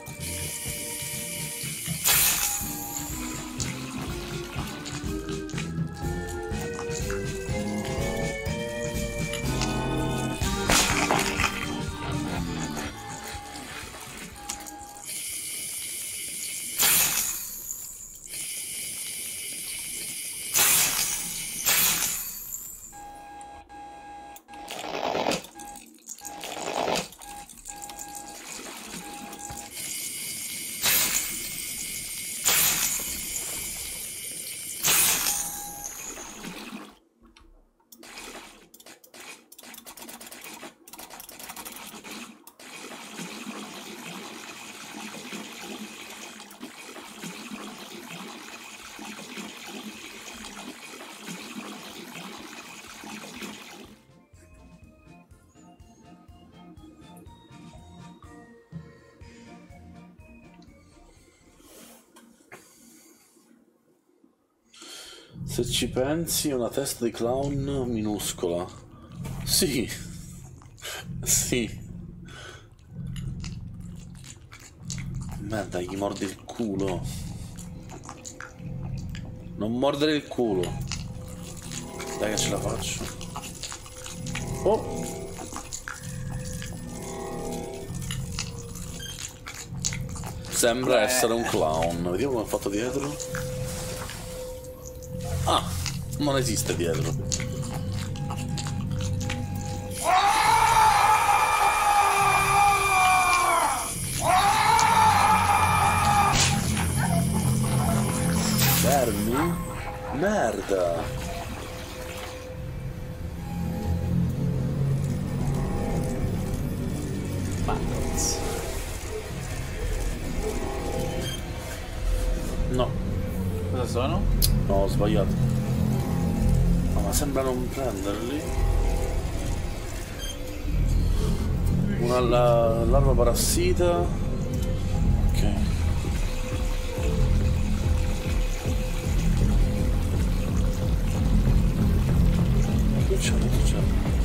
Se ci pensi, una testa di clown minuscola. Sì. Sì. Merda, gli mordi il culo. Non mordere il culo. Dai che ce la faccio. Oh. Sembra essere un clown. Vediamo come è fatto dietro. Ah, non esiste dietro. Fermi? Merda. Buttons. No. Cosa sono? No, ho sbagliato. No, ma sembra non prenderli. Una larva parassita. Ok. Che c'è? Che c'è?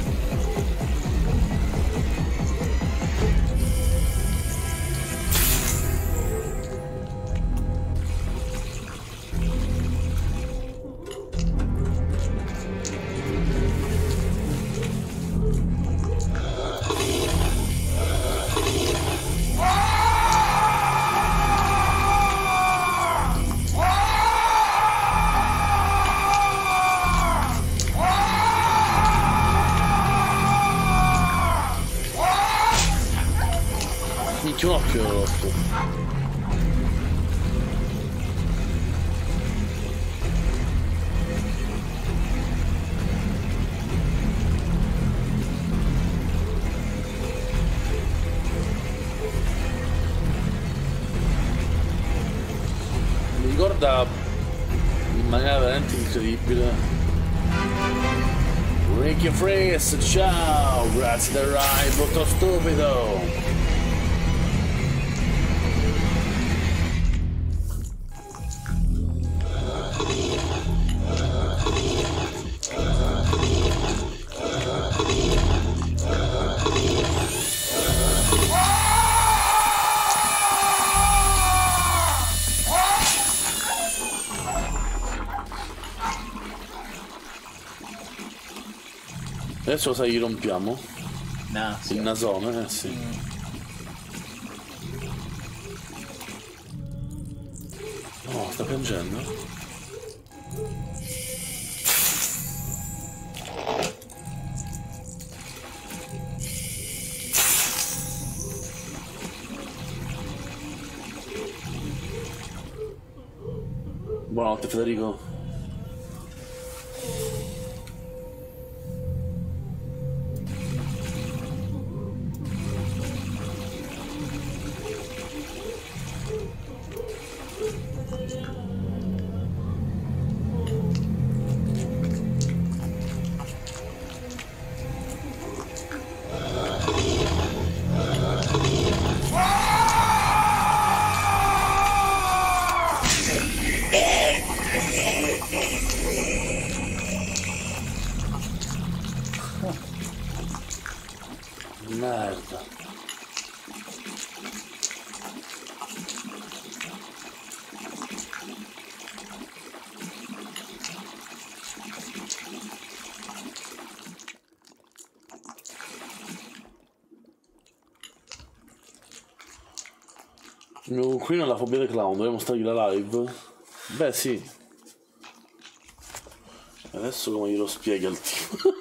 Minchia, un occhio rotto. Mi ricorda in maniera veramente incredibile Ricky Freeze, ciao, grazie del ride, brutto stupido. Adesso sai gli rompiamo? No, sì. Il nasone, sì. Oh, sta piangendo? Buonanotte Federico. Merda. Il mio coinquilino ha la fobia dei clown, dobbiamo stargli la live? Beh sì. Adesso come glielo spieghi al tipo?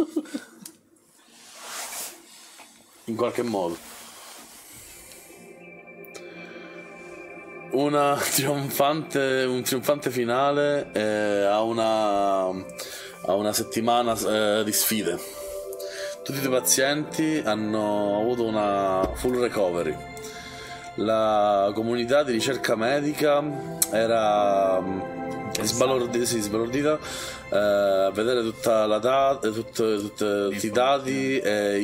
In qualche modo. Un trionfante finale a una settimana di sfide. Tutti i tuoi pazienti hanno avuto una full recovery. La comunità di ricerca medica era sbalordita a vedere tutta la data, tutti i dati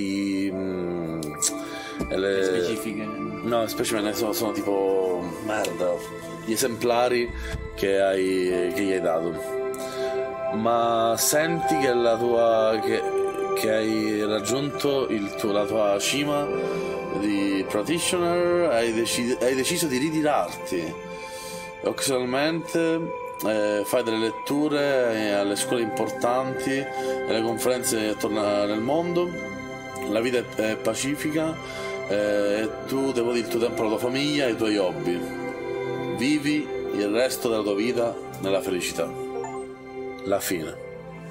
e le specifiche. No, specifiche sono tipo merda, gli esemplari che gli hai dato. Ma senti che che hai raggiunto la tua cima di practitioner, hai deciso di ritirarti. Occasionalmente fai delle letture alle scuole importanti, alle conferenze attorno nel mondo. La vita è pacifica e tu devi il tuo tempo alla tua famiglia e ai tuoi hobby. Vivi il resto della tua vita nella felicità. La fine.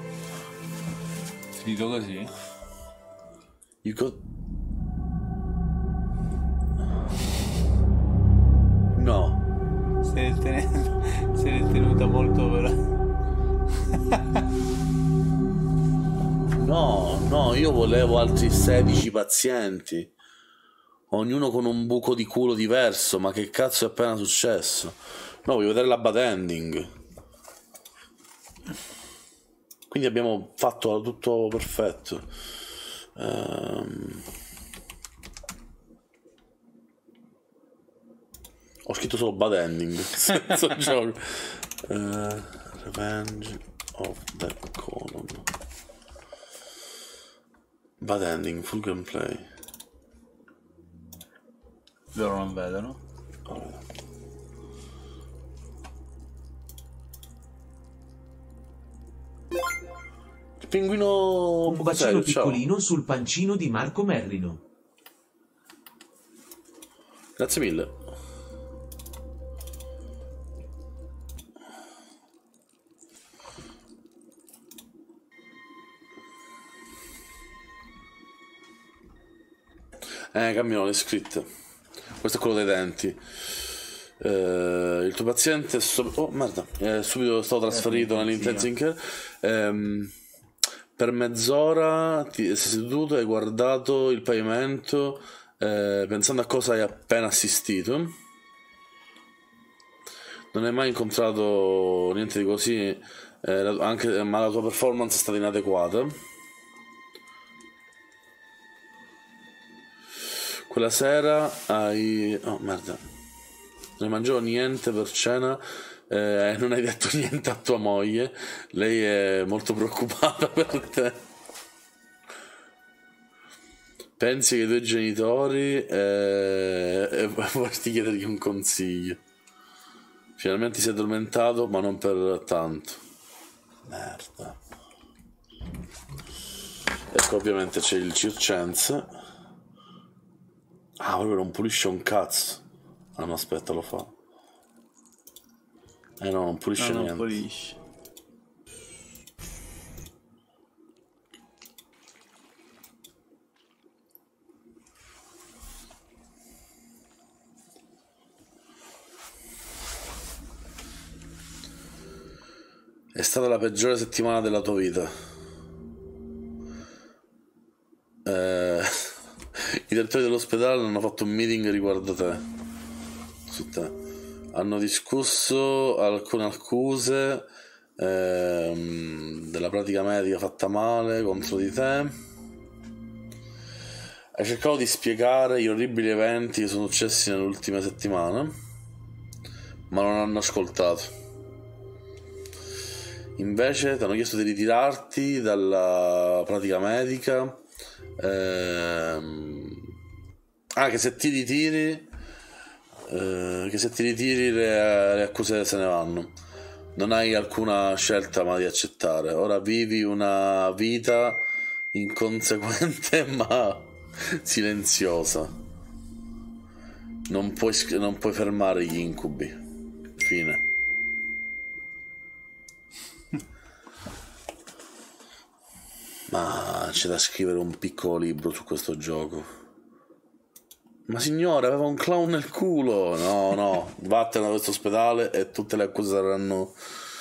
Finito così? No. Se l'è tenuta molto però. No, io volevo altri 16 pazienti. Ognuno con un buco di culo diverso, ma che cazzo è appena successo? No, voglio vedere la bad ending. Quindi abbiamo fatto tutto perfetto. Ho scritto solo bad ending. Senza gioco. Revenge of the Colon. Bad ending, full gameplay. Loro non vedono. Il pinguino Un bacino piccolino sul pancino di Marco Merrino. Grazie mille. Cambiano le scritte. Questo è quello dei denti. Il tuo paziente è subito stato trasferito nell'intensive care. Per mezz'ora ti sei seduto e hai guardato il pavimento pensando a cosa hai appena assistito. Non hai mai incontrato niente di così, ma la tua performance è stata inadeguata. Quella sera hai... Oh, merda. Non mangiavo niente per cena. Non hai detto niente a tua moglie. Lei è molto preoccupata per te. Pensi che i tuoi genitori vorresti chiedergli un consiglio. Finalmente si è addormentato, ma non per tanto. Merda. Ecco, ovviamente c'è il circense. Ah, proprio non pulisce un cazzo. Ah no, aspetta, lo fa. No, non pulisce niente. Non pulisce. È stata la peggiore settimana della tua vita. I direttori dell'ospedale hanno fatto un meeting riguardo te. Su te. Hanno discusso alcune accuse della pratica medica fatta male contro di te. Hai cercato di spiegare gli orribili eventi che sono successi nelle ultime settimane, ma non hanno ascoltato. Invece ti hanno chiesto di ritirarti dalla pratica medica. Che se ti ritiri le accuse se ne vanno. Non hai alcuna scelta ma di accettare. Ora vivi una vita inconseguente ma silenziosa. Non puoi fermare gli incubi. Fine. Ma c'è da scrivere un piccolo libro su questo gioco. Ma signore, aveva un clown nel culo. No, vattene da questo ospedale e tutte le accuse saranno